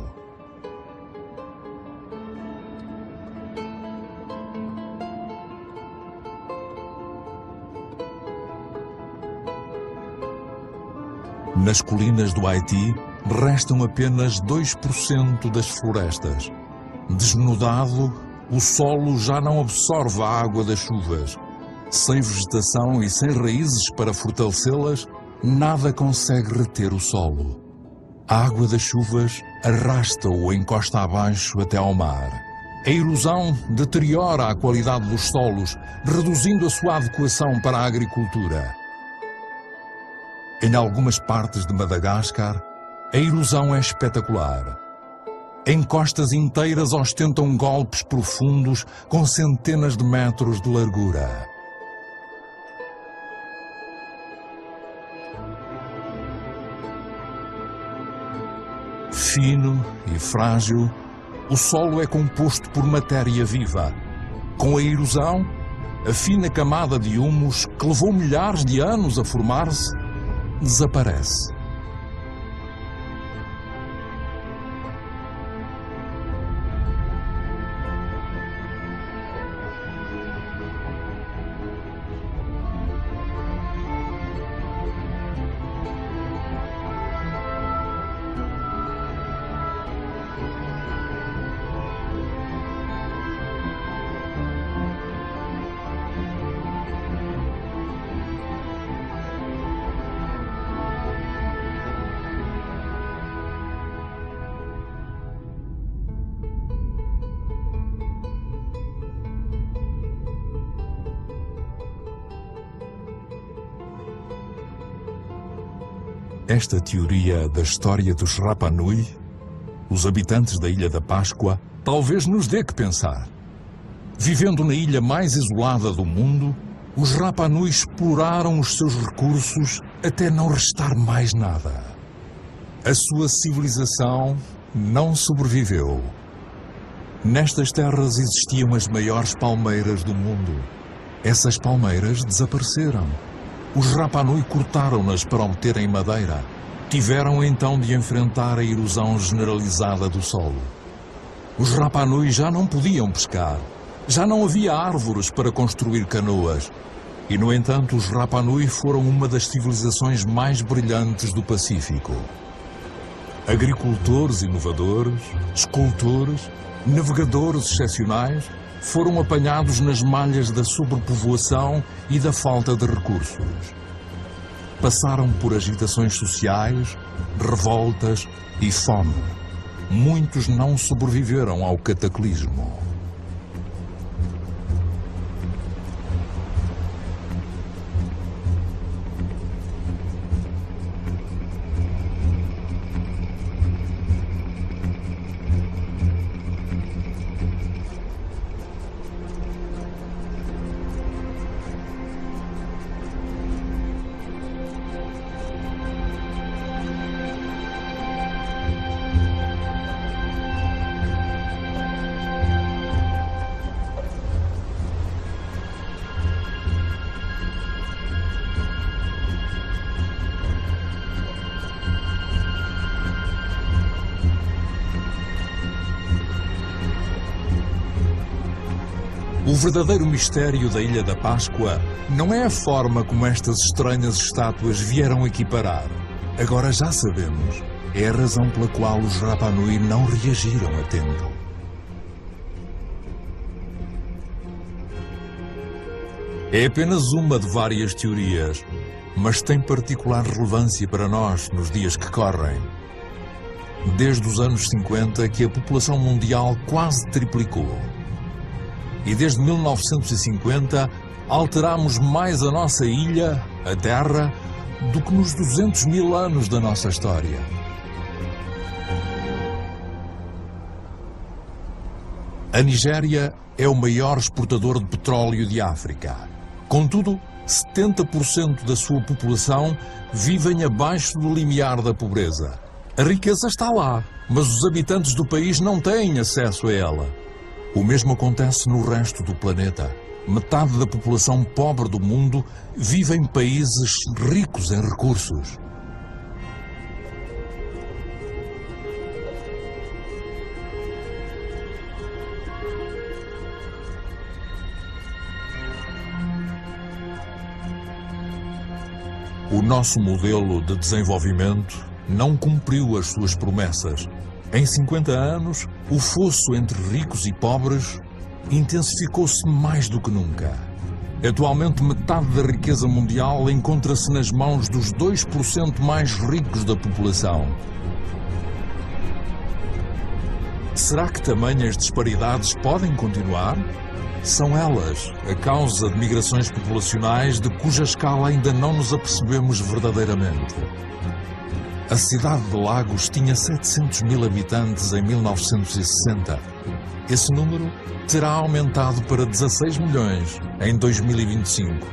Nas colinas do Haiti restam apenas dois por cento das florestas. Desnudado, o solo já não absorve a água das chuvas. Sem vegetação e sem raízes para fortalecê-las, nada consegue reter o solo. A água das chuvas arrasta-o encosta abaixo até ao mar. A erosão deteriora a qualidade dos solos, reduzindo a sua adequação para a agricultura. Em algumas partes de Madagascar, a erosão é espetacular. Encostas inteiras ostentam golpes profundos com centenas de metros de largura. Fino e frágil, o solo é composto por matéria viva. Com a erosão, a fina camada de humus, que levou milhares de anos a formar-se, desaparece. Esta teoria da história dos Rapa Nui, os habitantes da Ilha da Páscoa, talvez nos dê que pensar. Vivendo na ilha mais isolada do mundo, os Rapa Nui exploraram os seus recursos até não restar mais nada. A sua civilização não sobreviveu. Nestas terras existiam as maiores palmeiras do mundo. Essas palmeiras desapareceram. Os Rapa Nui cortaram-nas para obterem madeira. Tiveram então de enfrentar a erosão generalizada do solo. Os Rapa Nui já não podiam pescar. Já não havia árvores para construir canoas. E, no entanto, os Rapa Nui foram uma das civilizações mais brilhantes do Pacífico. Agricultores inovadores, escultores, navegadores excepcionais, foram apanhados nas malhas da sobrepovoação e da falta de recursos. Passaram por agitações sociais, revoltas e fome. Muitos não sobreviveram ao cataclismo. O verdadeiro mistério da Ilha da Páscoa não é a forma como estas estranhas estátuas vieram equiparar. Agora já sabemos, é a razão pela qual os Rapa Nui não reagiram a tempo. É apenas uma de várias teorias, mas tem particular relevância para nós nos dias que correm. Desde os anos cinquenta que a população mundial quase triplicou. E desde mil novecentos e cinquenta alterámos mais a nossa ilha, a Terra, do que nos duzentos mil anos da nossa história. A Nigéria é o maior exportador de petróleo de África. Contudo, setenta por cento da sua população vivem abaixo do limiar da pobreza. A riqueza está lá, mas os habitantes do país não têm acesso a ela. O mesmo acontece no resto do planeta. metade da população pobre do mundo vive em países ricos em recursos. O nosso modelo de desenvolvimento não cumpriu as suas promessas. Em cinquenta anos, o fosso entre ricos e pobres intensificou-se mais do que nunca. Atualmente, metade da riqueza mundial encontra-se nas mãos dos dois por cento mais ricos da população. Será que tamanhas disparidades podem continuar? São elas a causa de migrações populacionais de cuja escala ainda não nos apercebemos verdadeiramente. A cidade de Lagos tinha setecentos mil habitantes em mil novecentos e sessenta. Esse número terá aumentado para dezasseis milhões em dois mil e vinte e cinco.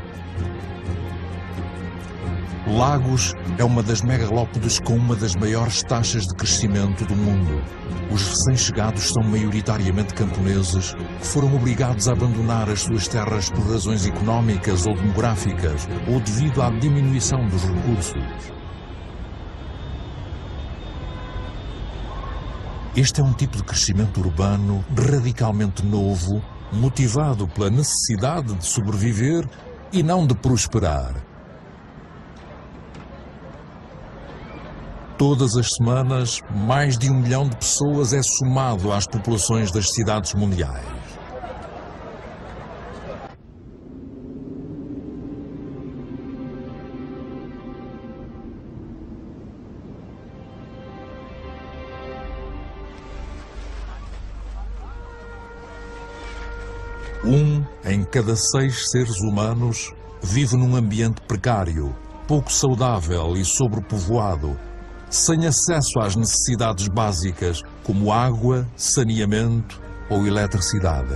Lagos é uma das megalópodes com uma das maiores taxas de crescimento do mundo. Os recém-chegados são maioritariamente camponeses que foram obrigados a abandonar as suas terras por razões económicas ou demográficas ou devido à diminuição dos recursos. Este é um tipo de crescimento urbano radicalmente novo, motivado pela necessidade de sobreviver e não de prosperar. Todas as semanas, mais de um milhão de pessoas é somado às populações das cidades mundiais. Um em cada seis seres humanos vive num ambiente precário, pouco saudável e sobrepovoado, sem acesso às necessidades básicas como água, saneamento ou eletricidade.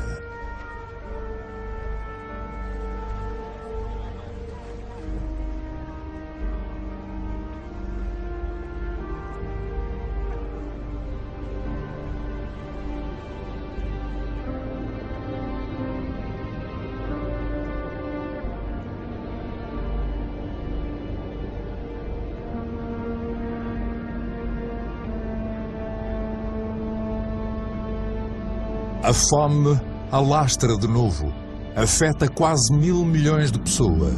A fome alastra de novo, afeta quase mil milhões de pessoas.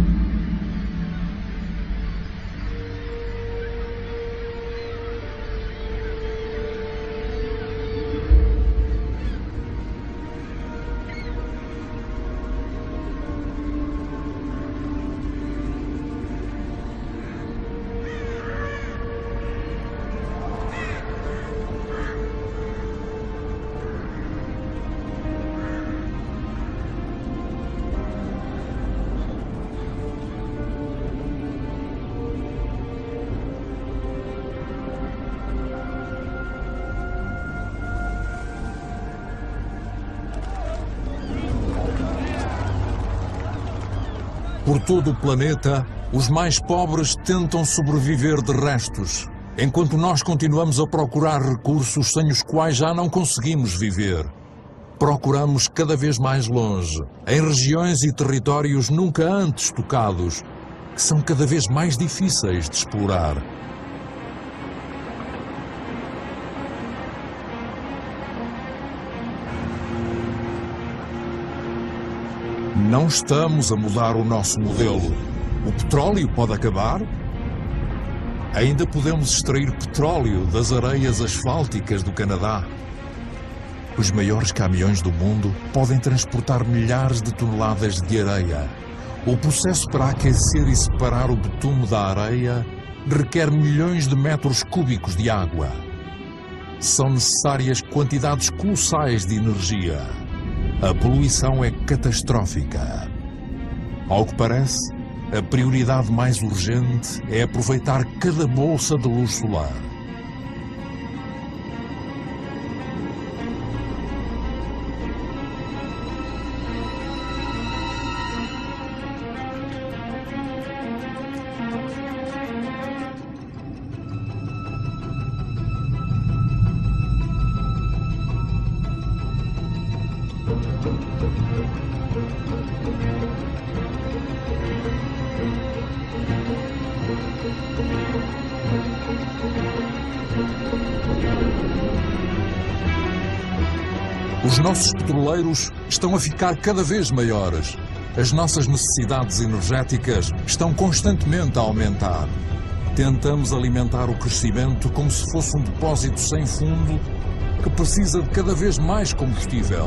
Por todo o planeta, os mais pobres tentam sobreviver de restos, enquanto nós continuamos a procurar recursos sem os quais já não conseguimos viver. Procuramos cada vez mais longe, em regiões e territórios nunca antes tocados, que são cada vez mais difíceis de explorar. Não estamos a mudar o nosso modelo. O petróleo pode acabar? Ainda podemos extrair petróleo das areias asfálticas do Canadá. Os maiores caminhões do mundo podem transportar milhares de toneladas de areia. O processo para aquecer e separar o betume da areia requer milhões de metros cúbicos de água. São necessárias quantidades colossais de energia. A poluição é catastrófica. Ao que parece, a prioridade mais urgente é aproveitar cada bolsa de luz solar. Thank you. Os nossos petroleiros estão a ficar cada vez maiores. As nossas necessidades energéticas estão constantemente a aumentar. Tentamos alimentar o crescimento como se fosse um depósito sem fundo que precisa de cada vez mais combustível.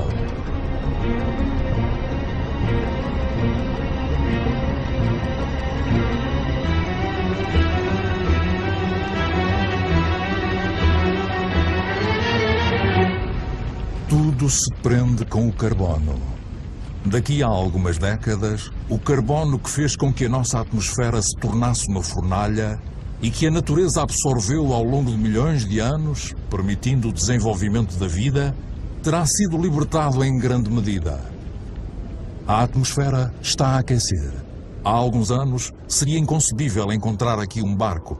Tudo se prende com o carbono. Daqui a algumas décadas, o carbono que fez com que a nossa atmosfera se tornasse uma fornalha e que a natureza absorveu ao longo de milhões de anos, permitindo o desenvolvimento da vida, terá sido libertado em grande medida. A atmosfera está a aquecer. Há alguns anos, seria inconcebível encontrar aqui um barco.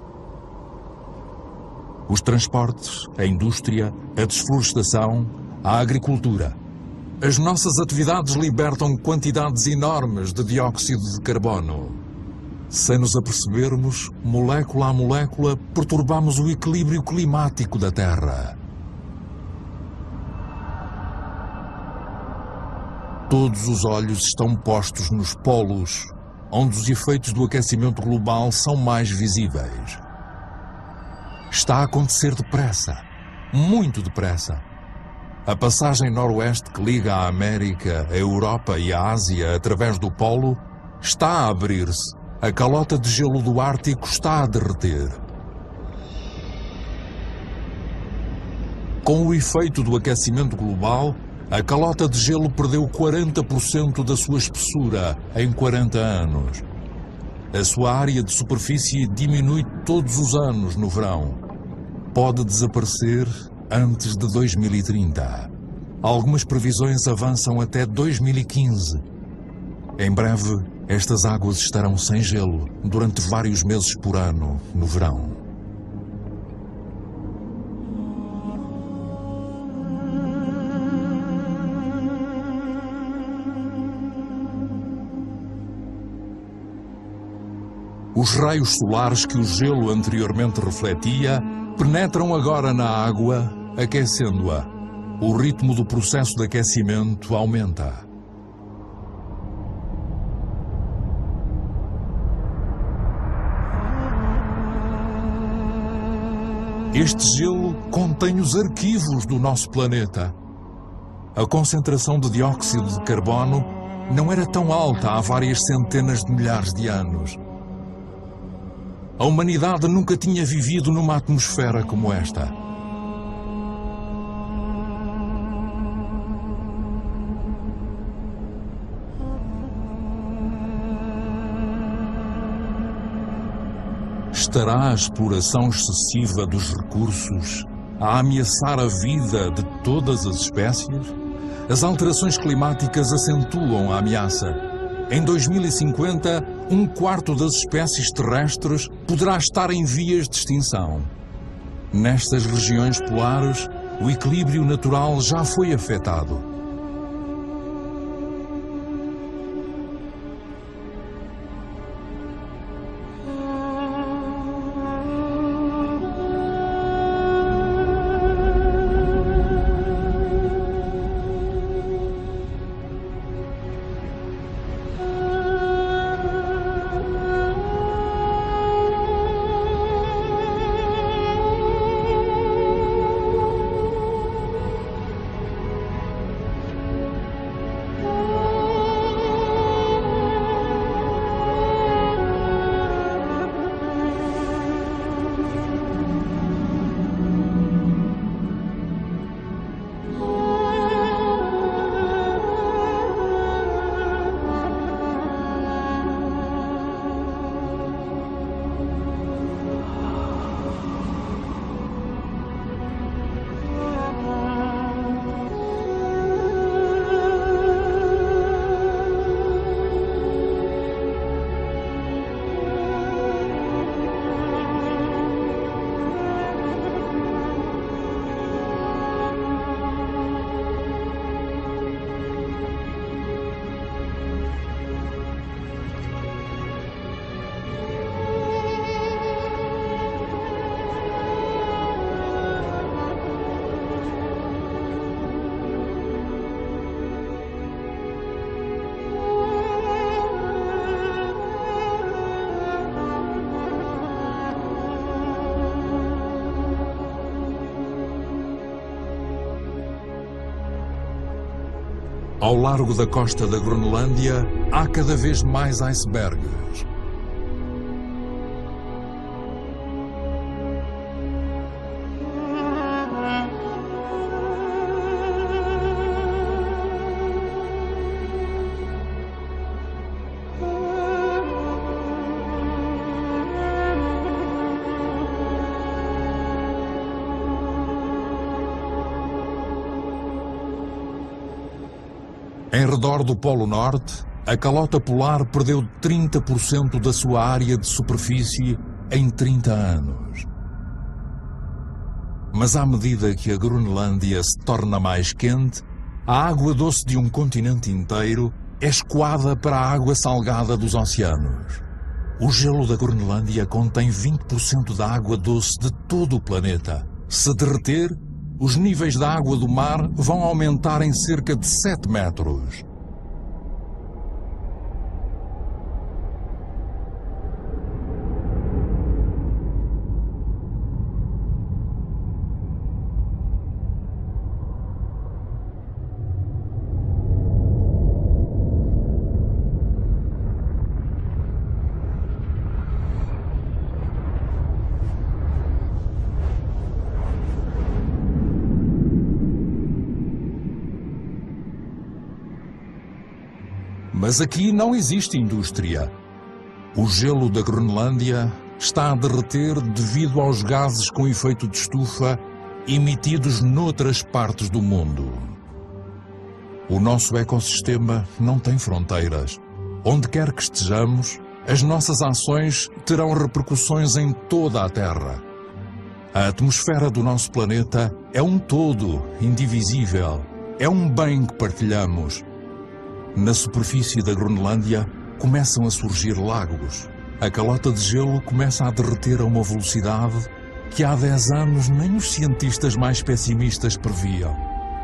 Os transportes, a indústria, a desflorestação, a agricultura. As nossas atividades libertam quantidades enormes de dióxido de carbono. Sem nos apercebermos, molécula a molécula, perturbamos o equilíbrio climático da Terra. Todos os olhos estão postos nos polos, onde os efeitos do aquecimento global são mais visíveis. Está a acontecer depressa, muito depressa. A passagem noroeste que liga a América, a Europa e a Ásia através do polo está a abrir-se. A calota de gelo do Ártico está a derreter. Com o efeito do aquecimento global, a calota de gelo perdeu quarenta por cento da sua espessura em quarenta anos. A sua área de superfície diminui todos os anos no verão. Pode desaparecer antes de dois mil e trinta. Algumas previsões avançam até dois mil e quinze. Em breve, estas águas estarão sem gelo durante vários meses por ano, no verão. Os raios solares que o gelo anteriormente refletia penetram agora na água, aquecendo-a. O ritmo do processo de aquecimento aumenta. Este gelo contém os arquivos do nosso planeta. A concentração de dióxido de carbono não era tão alta há várias centenas de milhares de anos. A humanidade nunca tinha vivido numa atmosfera como esta. Estará a exploração excessiva dos recursos a ameaçar a vida de todas as espécies? As alterações climáticas acentuam a ameaça. Em dois mil e cinquenta, um quarto das espécies terrestres poderá estar em vias de extinção. Nestas regiões polares, o equilíbrio natural já foi afetado. Ao largo da costa da Groenlândia, há cada vez mais icebergs. Em redor do Polo Norte, a calota polar perdeu trinta por cento da sua área de superfície em trinta anos. Mas à medida que a Groenlândia se torna mais quente, a água doce de um continente inteiro é escoada para a água salgada dos oceanos. O gelo da Groenlândia contém vinte por cento da água doce de todo o planeta. Se derreter, os níveis da água do mar vão aumentar em cerca de sete metros. Mas aqui não existe indústria. O gelo da Groenlândia está a derreter devido aos gases com efeito de estufa emitidos noutras partes do mundo. O nosso ecossistema não tem fronteiras. Onde quer que estejamos, as nossas ações terão repercussões em toda a Terra. A atmosfera do nosso planeta é um todo indivisível. É um bem que partilhamos. Na superfície da Groenlândia começam a surgir lagos. A calota de gelo começa a derreter a uma velocidade que há dez anos nem os cientistas mais pessimistas previam.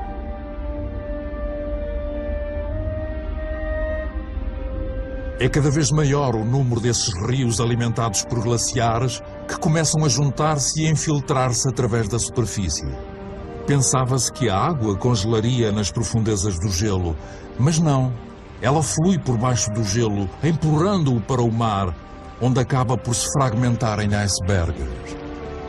É cada vez maior o número desses rios alimentados por glaciares que começam a juntar-se e a infiltrar-se através da superfície. Pensava-se que a água congelaria nas profundezas do gelo, mas não. Ela flui por baixo do gelo, empurrando-o para o mar, onde acaba por se fragmentar em icebergs.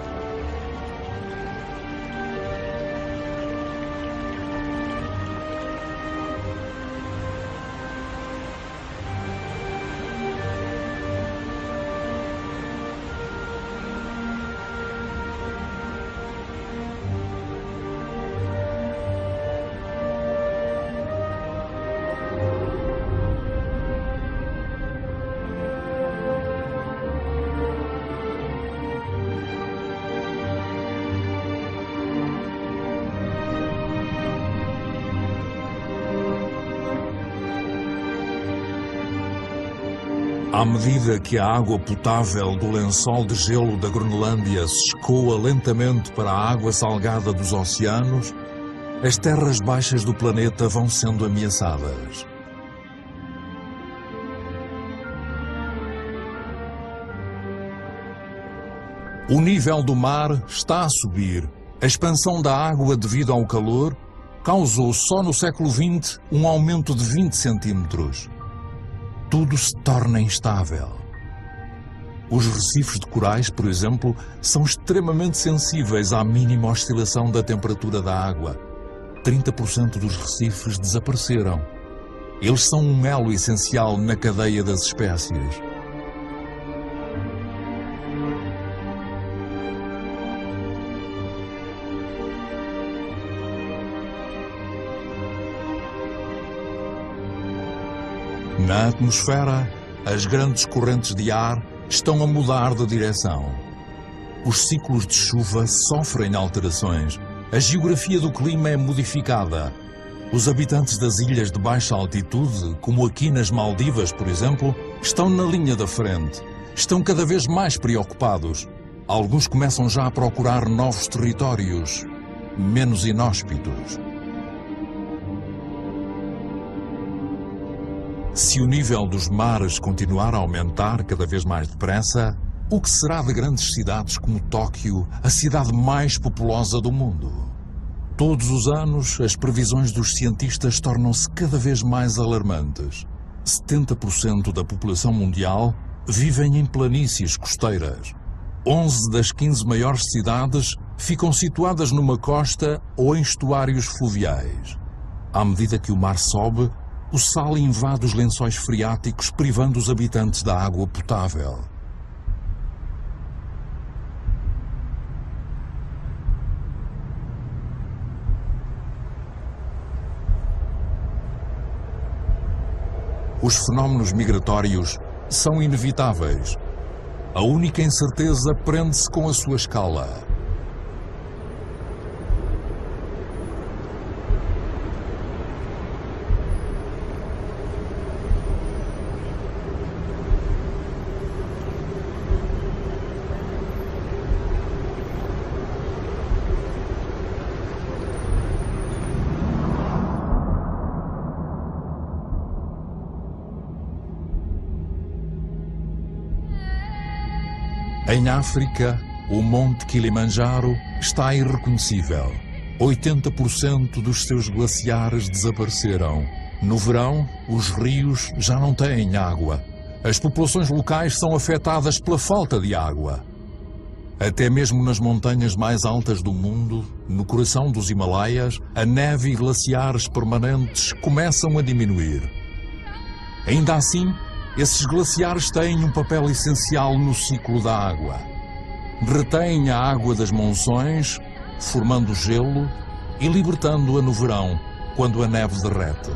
À medida que a água potável do lençol de gelo da Groenlândia se escoa lentamente para a água salgada dos oceanos, as terras baixas do planeta vão sendo ameaçadas. O nível do mar está a subir. A expansão da água devido ao calor causou só no século vinte um aumento de vinte centímetros. Tudo se torna instável. Os recifes de corais, por exemplo, são extremamente sensíveis à mínima oscilação da temperatura da água. trinta por cento dos recifes desapareceram. Eles são um elo essencial na cadeia das espécies. Na atmosfera, as grandes correntes de ar estão a mudar de direção. Os ciclos de chuva sofrem alterações. A geografia do clima é modificada. Os habitantes das ilhas de baixa altitude, como aqui nas Maldivas, por exemplo, estão na linha da frente. Estão cada vez mais preocupados. Alguns começam já a procurar novos territórios, menos inóspitos. Se o nível dos mares continuar a aumentar cada vez mais depressa, o que será de grandes cidades como Tóquio, a cidade mais populosa do mundo? Todos os anos, as previsões dos cientistas tornam-se cada vez mais alarmantes. setenta por cento da população mundial vivem em planícies costeiras. onze das quinze maiores cidades ficam situadas numa costa ou em estuários fluviais. À medida que o mar sobe, o sal invade os lençóis freáticos, privando os habitantes da água potável. Os fenómenos migratórios são inevitáveis. A única incerteza prende-se com a sua escala. Em África, o Monte Kilimanjaro está irreconhecível. oitenta por cento dos seus glaciares desapareceram. No verão, os rios já não têm água. As populações locais são afetadas pela falta de água. Até mesmo nas montanhas mais altas do mundo, no coração dos Himalaias, a neve e glaciares permanentes começam a diminuir. Ainda assim, esses glaciares têm um papel essencial no ciclo da água. Retêm a água das monções, formando gelo e libertando-a no verão, quando a neve derrete.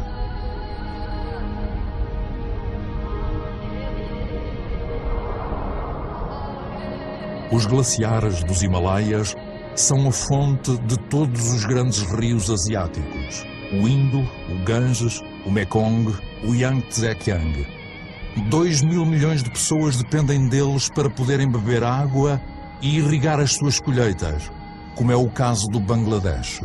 Os glaciares dos Himalaias são a fonte de todos os grandes rios asiáticos: o Indo, o Ganges, o Mekong, o Yangtze-Kiang. Dois mil milhões de pessoas dependem deles para poderem beber água e irrigar as suas colheitas, como é o caso do Bangladesh.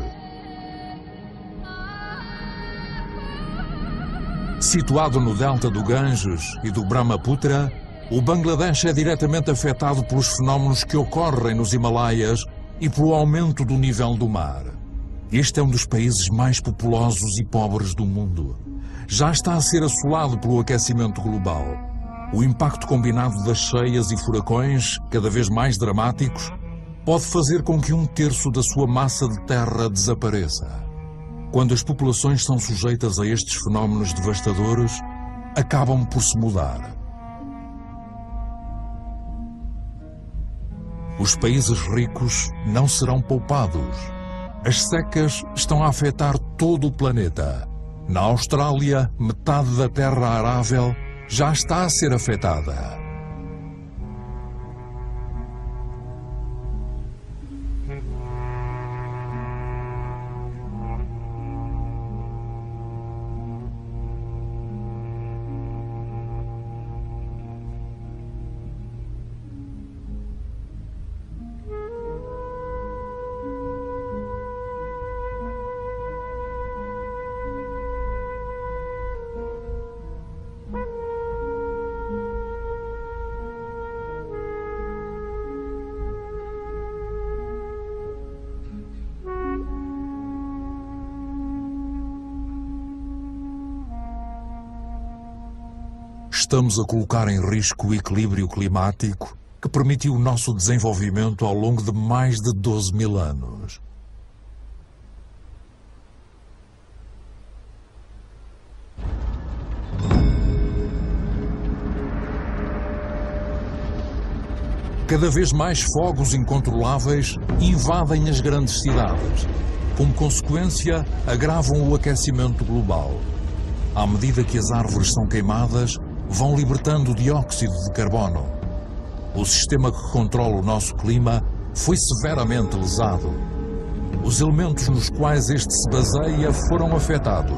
Situado no delta do Ganges e do Brahmaputra, o Bangladesh é diretamente afetado pelos fenómenos que ocorrem nos Himalaias e pelo aumento do nível do mar. Este é um dos países mais populosos e pobres do mundo. Já está a ser assolado pelo aquecimento global. O impacto combinado das cheias e furacões, cada vez mais dramáticos, pode fazer com que um terço da sua massa de terra desapareça. Quando as populações são sujeitas a estes fenómenos devastadores, acabam por se mudar. Os países ricos não serão poupados. As secas estão a afetar todo o planeta. Na Austrália, metade da terra arável já está a ser afetada. Estamos a colocar em risco o equilíbrio climático que permitiu o nosso desenvolvimento ao longo de mais de doze mil anos. Cada vez mais fogos incontroláveis invadem as grandes cidades. Como consequência, agravam o aquecimento global. À medida que as árvores são queimadas, vão libertando dióxido de carbono. O sistema que controla o nosso clima foi severamente lesado. Os elementos nos quais este se baseia foram afetados.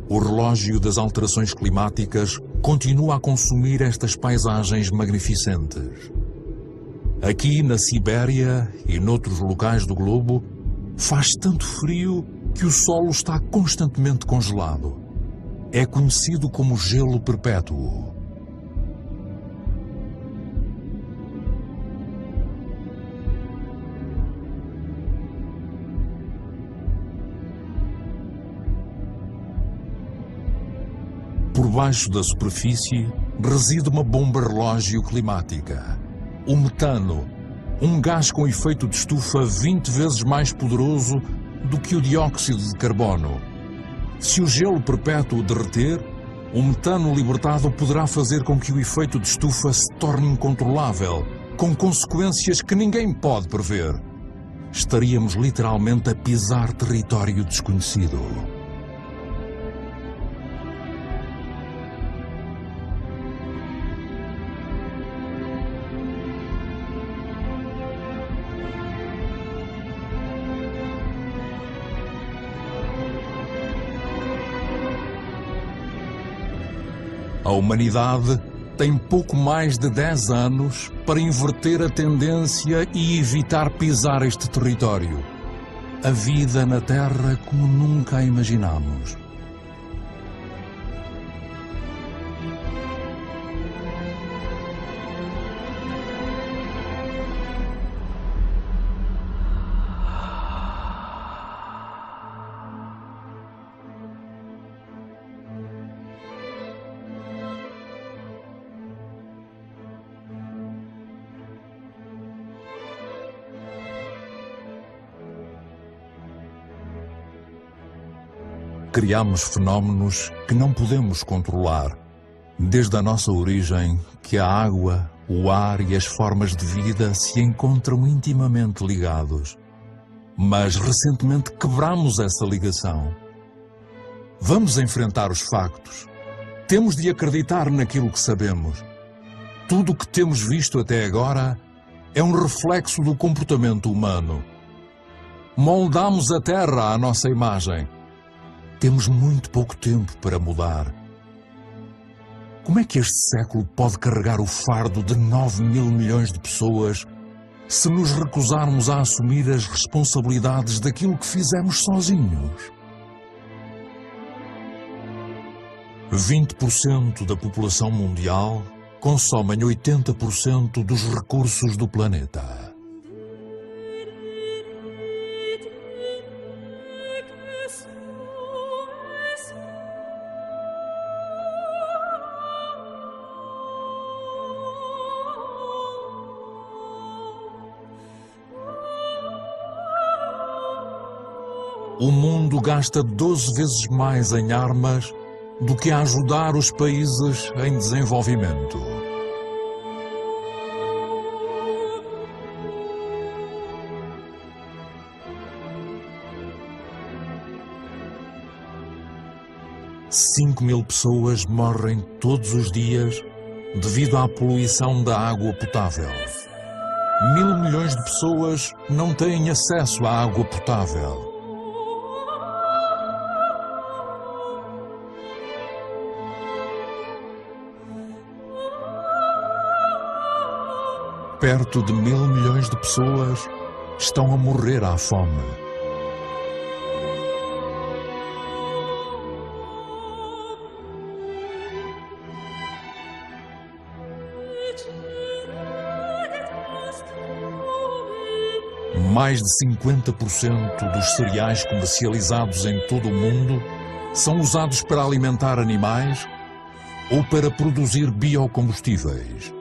O relógio das alterações climáticas continua a consumir estas paisagens magnificentes. Aqui na Sibéria e noutros locais do globo, faz tanto frio que o solo está constantemente congelado. É conhecido como gelo perpétuo. Por baixo da superfície reside uma bomba relógio climática. O metano, um gás com efeito de estufa vinte vezes mais poderoso do que o dióxido de carbono. Se o gelo perpétuo derreter, o metano libertado poderá fazer com que o efeito de estufa se torne incontrolável, com consequências que ninguém pode prever. Estaríamos literalmente a pisar território desconhecido. A humanidade tem pouco mais de dez anos para inverter a tendência e evitar pisar este território. A vida na Terra como nunca a imaginamos. Criamos fenómenos que não podemos controlar, desde a nossa origem, que a água, o ar e as formas de vida se encontram intimamente ligados. Mas recentemente quebramos essa ligação. Vamos enfrentar os factos. Temos de acreditar naquilo que sabemos. Tudo o que temos visto até agora é um reflexo do comportamento humano. Moldamos a Terra à nossa imagem. Temos muito pouco tempo para mudar. Como é que este século pode carregar o fardo de nove mil milhões de pessoas se nos recusarmos a assumir as responsabilidades daquilo que fizemos sozinhos? vinte por cento da população mundial consomem oitenta por cento dos recursos do planeta. O mundo gasta doze vezes mais em armas do que a ajudar os países em desenvolvimento. Cinco mil pessoas morrem todos os dias devido à poluição da água potável. Mil milhões de pessoas não têm acesso à água potável. Perto de mil milhões de pessoas estão a morrer à fome. Mais de cinquenta por cento dos cereais comercializados em todo o mundo são usados para alimentar animais ou para produzir biocombustíveis.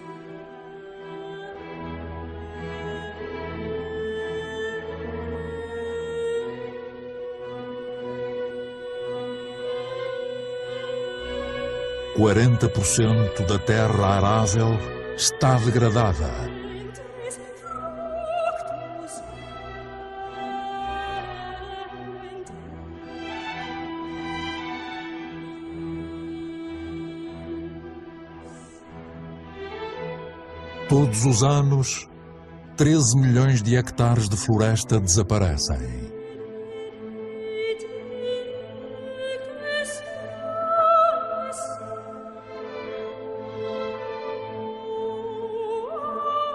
quarenta por cento da terra arável está degradada. Todos os anos, treze milhões de hectares de floresta desaparecem.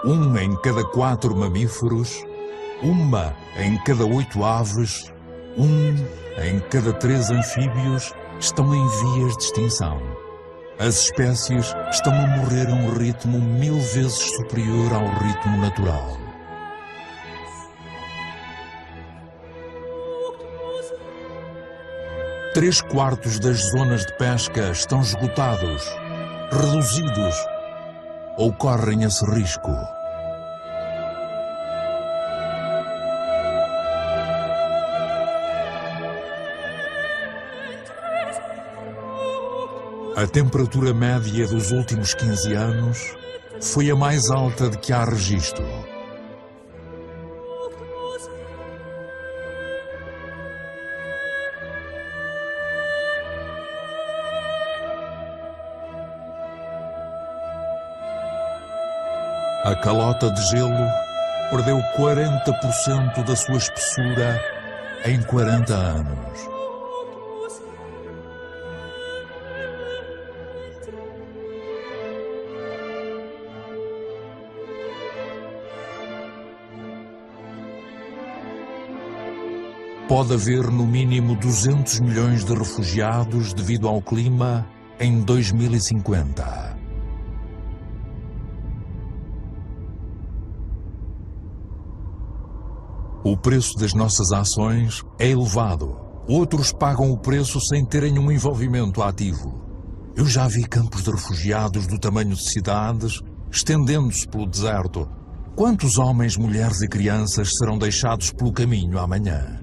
um em cada quatro mamíferos, uma em cada oito aves, um em cada três anfíbios estão em vias de extinção. As espécies estão a morrer a um ritmo mil vezes superior ao ritmo natural. Três quartos das zonas de pesca estão esgotados, reduzidos ou correm esse risco. A temperatura média dos últimos quinze anos foi a mais alta de que há registro. A calota de gelo perdeu quarenta por cento da sua espessura em quarenta anos. Pode haver no mínimo duzentos milhões de refugiados devido ao clima em dois mil e cinquenta. O preço das nossas ações é elevado. Outros pagam o preço sem terem um envolvimento ativo. Eu já vi campos de refugiados do tamanho de cidades, estendendo-se pelo deserto. Quantos homens, mulheres e crianças serão deixados pelo caminho amanhã?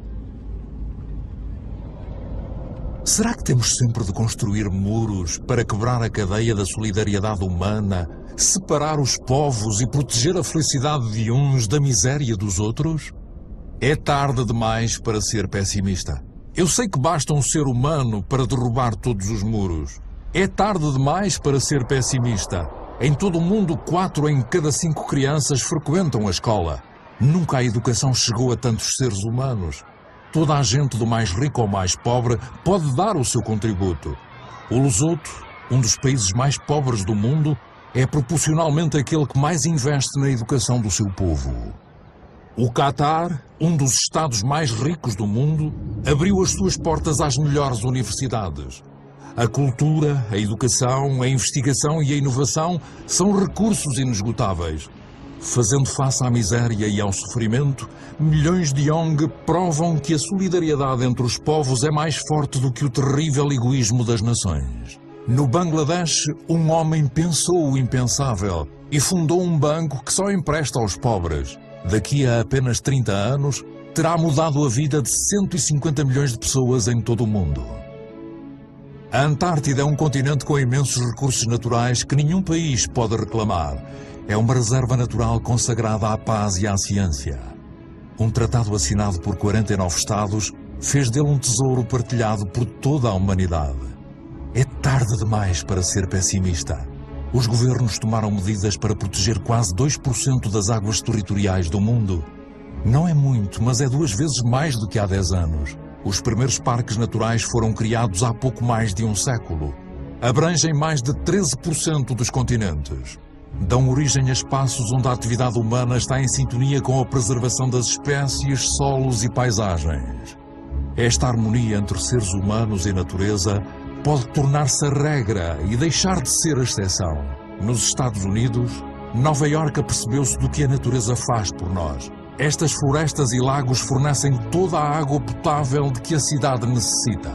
Será que temos sempre de construir muros para quebrar a cadeia da solidariedade humana, separar os povos e proteger a felicidade de uns da miséria dos outros? É tarde demais para ser pessimista. Eu sei que basta um ser humano para derrubar todos os muros. É tarde demais para ser pessimista. Em todo o mundo, quatro em cada cinco crianças frequentam a escola. Nunca a educação chegou a tantos seres humanos. Toda a gente, do mais rico ao mais pobre, pode dar o seu contributo. O Lesoto, um dos países mais pobres do mundo, é proporcionalmente aquele que mais investe na educação do seu povo. O Catar, um dos estados mais ricos do mundo, abriu as suas portas às melhores universidades. A cultura, a educação, a investigação e a inovação são recursos inesgotáveis. Fazendo face à miséria e ao sofrimento, milhões de Yong provam que a solidariedade entre os povos é mais forte do que o terrível egoísmo das nações. No Bangladesh, um homem pensou o impensável e fundou um banco que só empresta aos pobres. Daqui a apenas trinta anos, terá mudado a vida de cento e cinquenta milhões de pessoas em todo o mundo. A Antártida é um continente com imensos recursos naturais que nenhum país pode reclamar. É uma reserva natural consagrada à paz e à ciência. Um tratado assinado por quarenta e nove Estados fez dele um tesouro partilhado por toda a humanidade. É tarde demais para ser pessimista. Os governos tomaram medidas para proteger quase dois por cento das águas territoriais do mundo. Não é muito, mas é duas vezes mais do que há dez anos. Os primeiros parques naturais foram criados há pouco mais de um século. Abrangem mais de treze por cento dos continentes. Dão origem a espaços onde a atividade humana está em sintonia com a preservação das espécies, solos e paisagens. Esta harmonia entre seres humanos e natureza pode tornar-se a regra e deixar de ser a exceção. Nos Estados Unidos, Nova Iorque apercebeu-se do que a natureza faz por nós. Estas florestas e lagos fornecem toda a água potável de que a cidade necessita.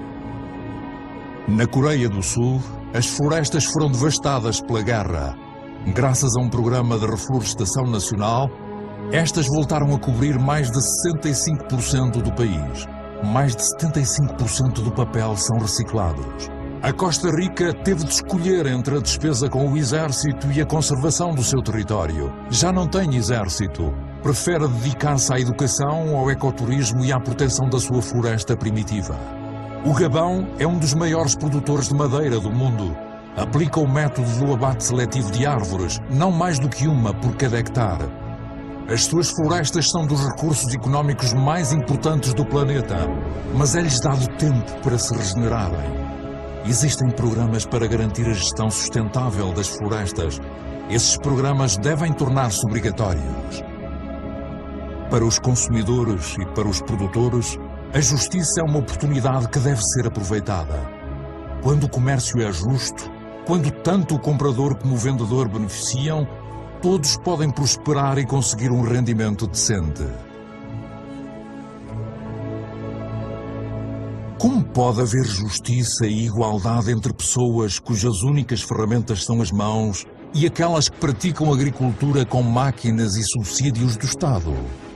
Na Coreia do Sul, as florestas foram devastadas pela guerra. Graças a um programa de reflorestação nacional, estas voltaram a cobrir mais de sessenta e cinco por cento do país. Mais de setenta e cinco por cento do papel são reciclados. A Costa Rica teve de escolher entre a despesa com o exército e a conservação do seu território. Já não tem exército. Prefere dedicar-se à educação, ao ecoturismo e à proteção da sua floresta primitiva. O Gabão é um dos maiores produtores de madeira do mundo. Aplica o método do abate seletivo de árvores, não mais do que uma por cada hectare. As suas florestas são dos recursos económicos mais importantes do planeta, mas é-lhes dado tempo para se regenerarem. Existem programas para garantir a gestão sustentável das florestas. Esses programas devem tornar-se obrigatórios. Para os consumidores e para os produtores, a justiça é uma oportunidade que deve ser aproveitada. Quando o comércio é justo, quando tanto o comprador como o vendedor beneficiam, todos podem prosperar e conseguir um rendimento decente. Como pode haver justiça e igualdade entre pessoas cujas únicas ferramentas são as mãos e aquelas que praticam agricultura com máquinas e subsídios do Estado?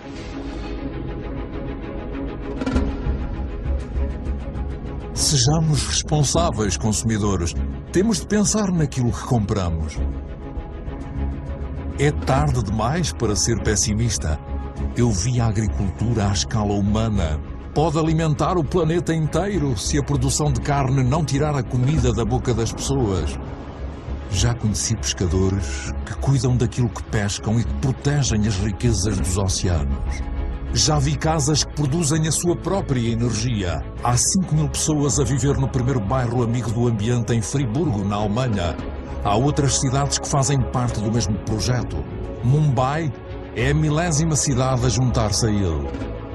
Sejamos responsáveis, consumidores. Temos de pensar naquilo que compramos. É tarde demais para ser pessimista. Eu vi a agricultura à escala humana. Pode alimentar o planeta inteiro se a produção de carne não tirar a comida da boca das pessoas. Já conheci pescadores que cuidam daquilo que pescam e que protegem as riquezas dos oceanos. Já vi casas que produzem a sua própria energia. Há cinco mil pessoas a viver no primeiro bairro amigo do ambiente em Friburgo, na Alemanha. Há outras cidades que fazem parte do mesmo projeto. Mumbai é a milésima cidade a juntar-se a ele.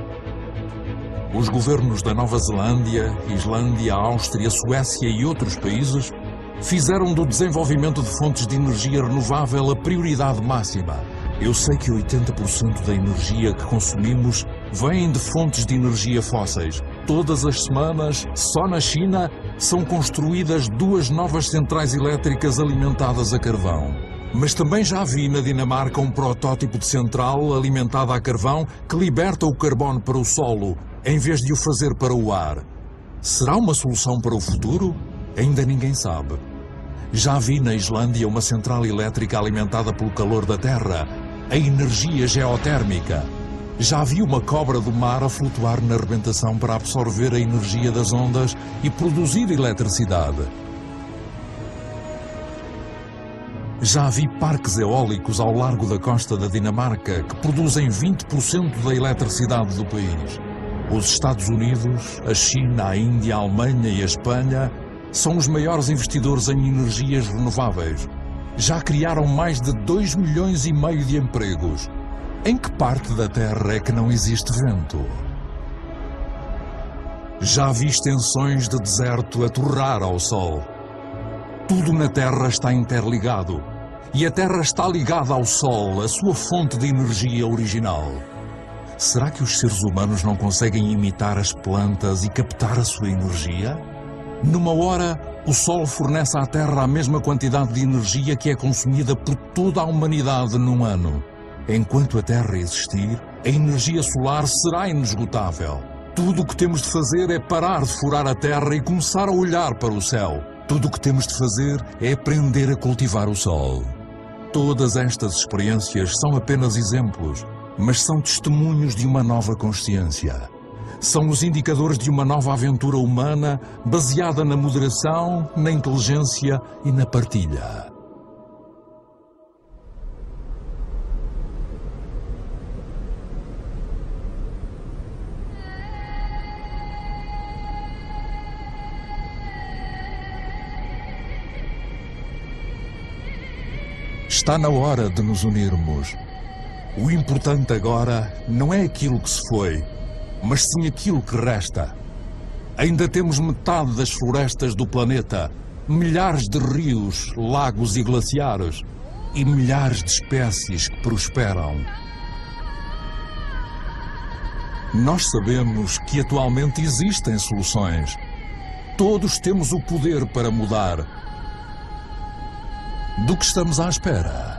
Os governos da Nova Zelândia, Islândia, Áustria, Suécia e outros países fizeram do desenvolvimento de fontes de energia renovável a prioridade máxima. Eu sei que oitenta por cento da energia que consumimos vem de fontes de energia fósseis. Todas as semanas, só na China, são construídas duas novas centrais elétricas alimentadas a carvão. Mas também já vi na Dinamarca um protótipo de central alimentada a carvão que liberta o carbono para o solo, em vez de o fazer para o ar. Será uma solução para o futuro? Ainda ninguém sabe. Já vi na Islândia uma central elétrica alimentada pelo calor da terra, a energia geotérmica. Já vi uma cobra do mar a flutuar na arrebentação para absorver a energia das ondas e produzir eletricidade. Já vi parques eólicos ao largo da costa da Dinamarca que produzem vinte por cento da eletricidade do país. Os Estados Unidos, a China, a Índia, a Alemanha e a Espanha são os maiores investidores em energias renováveis. Já criaram mais de dois milhões e meio de empregos. Em que parte da Terra é que não existe vento? Já vi extensões de deserto a torrar ao sol. Tudo na Terra está interligado. E a Terra está ligada ao Sol, a sua fonte de energia original. Será que os seres humanos não conseguem imitar as plantas e captar a sua energia? Numa hora, o Sol fornece à Terra a mesma quantidade de energia que é consumida por toda a humanidade num ano. Enquanto a Terra existir, a energia solar será inesgotável. Tudo o que temos de fazer é parar de furar a Terra e começar a olhar para o céu. Tudo o que temos de fazer é aprender a cultivar o Sol. Todas estas experiências são apenas exemplos, mas são testemunhos de uma nova consciência. São os indicadores de uma nova aventura humana baseada na moderação, na inteligência e na partilha. Está na hora de nos unirmos. O importante agora não é aquilo que se foi, mas sim aquilo que resta. Ainda temos metade das florestas do planeta, milhares de rios, lagos e glaciares, e milhares de espécies que prosperam. Nós sabemos que atualmente existem soluções. Todos temos o poder para mudar. Do que estamos à espera?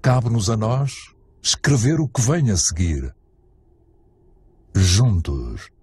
cabe-nos a nós escrever o que vem a seguir. Juntos.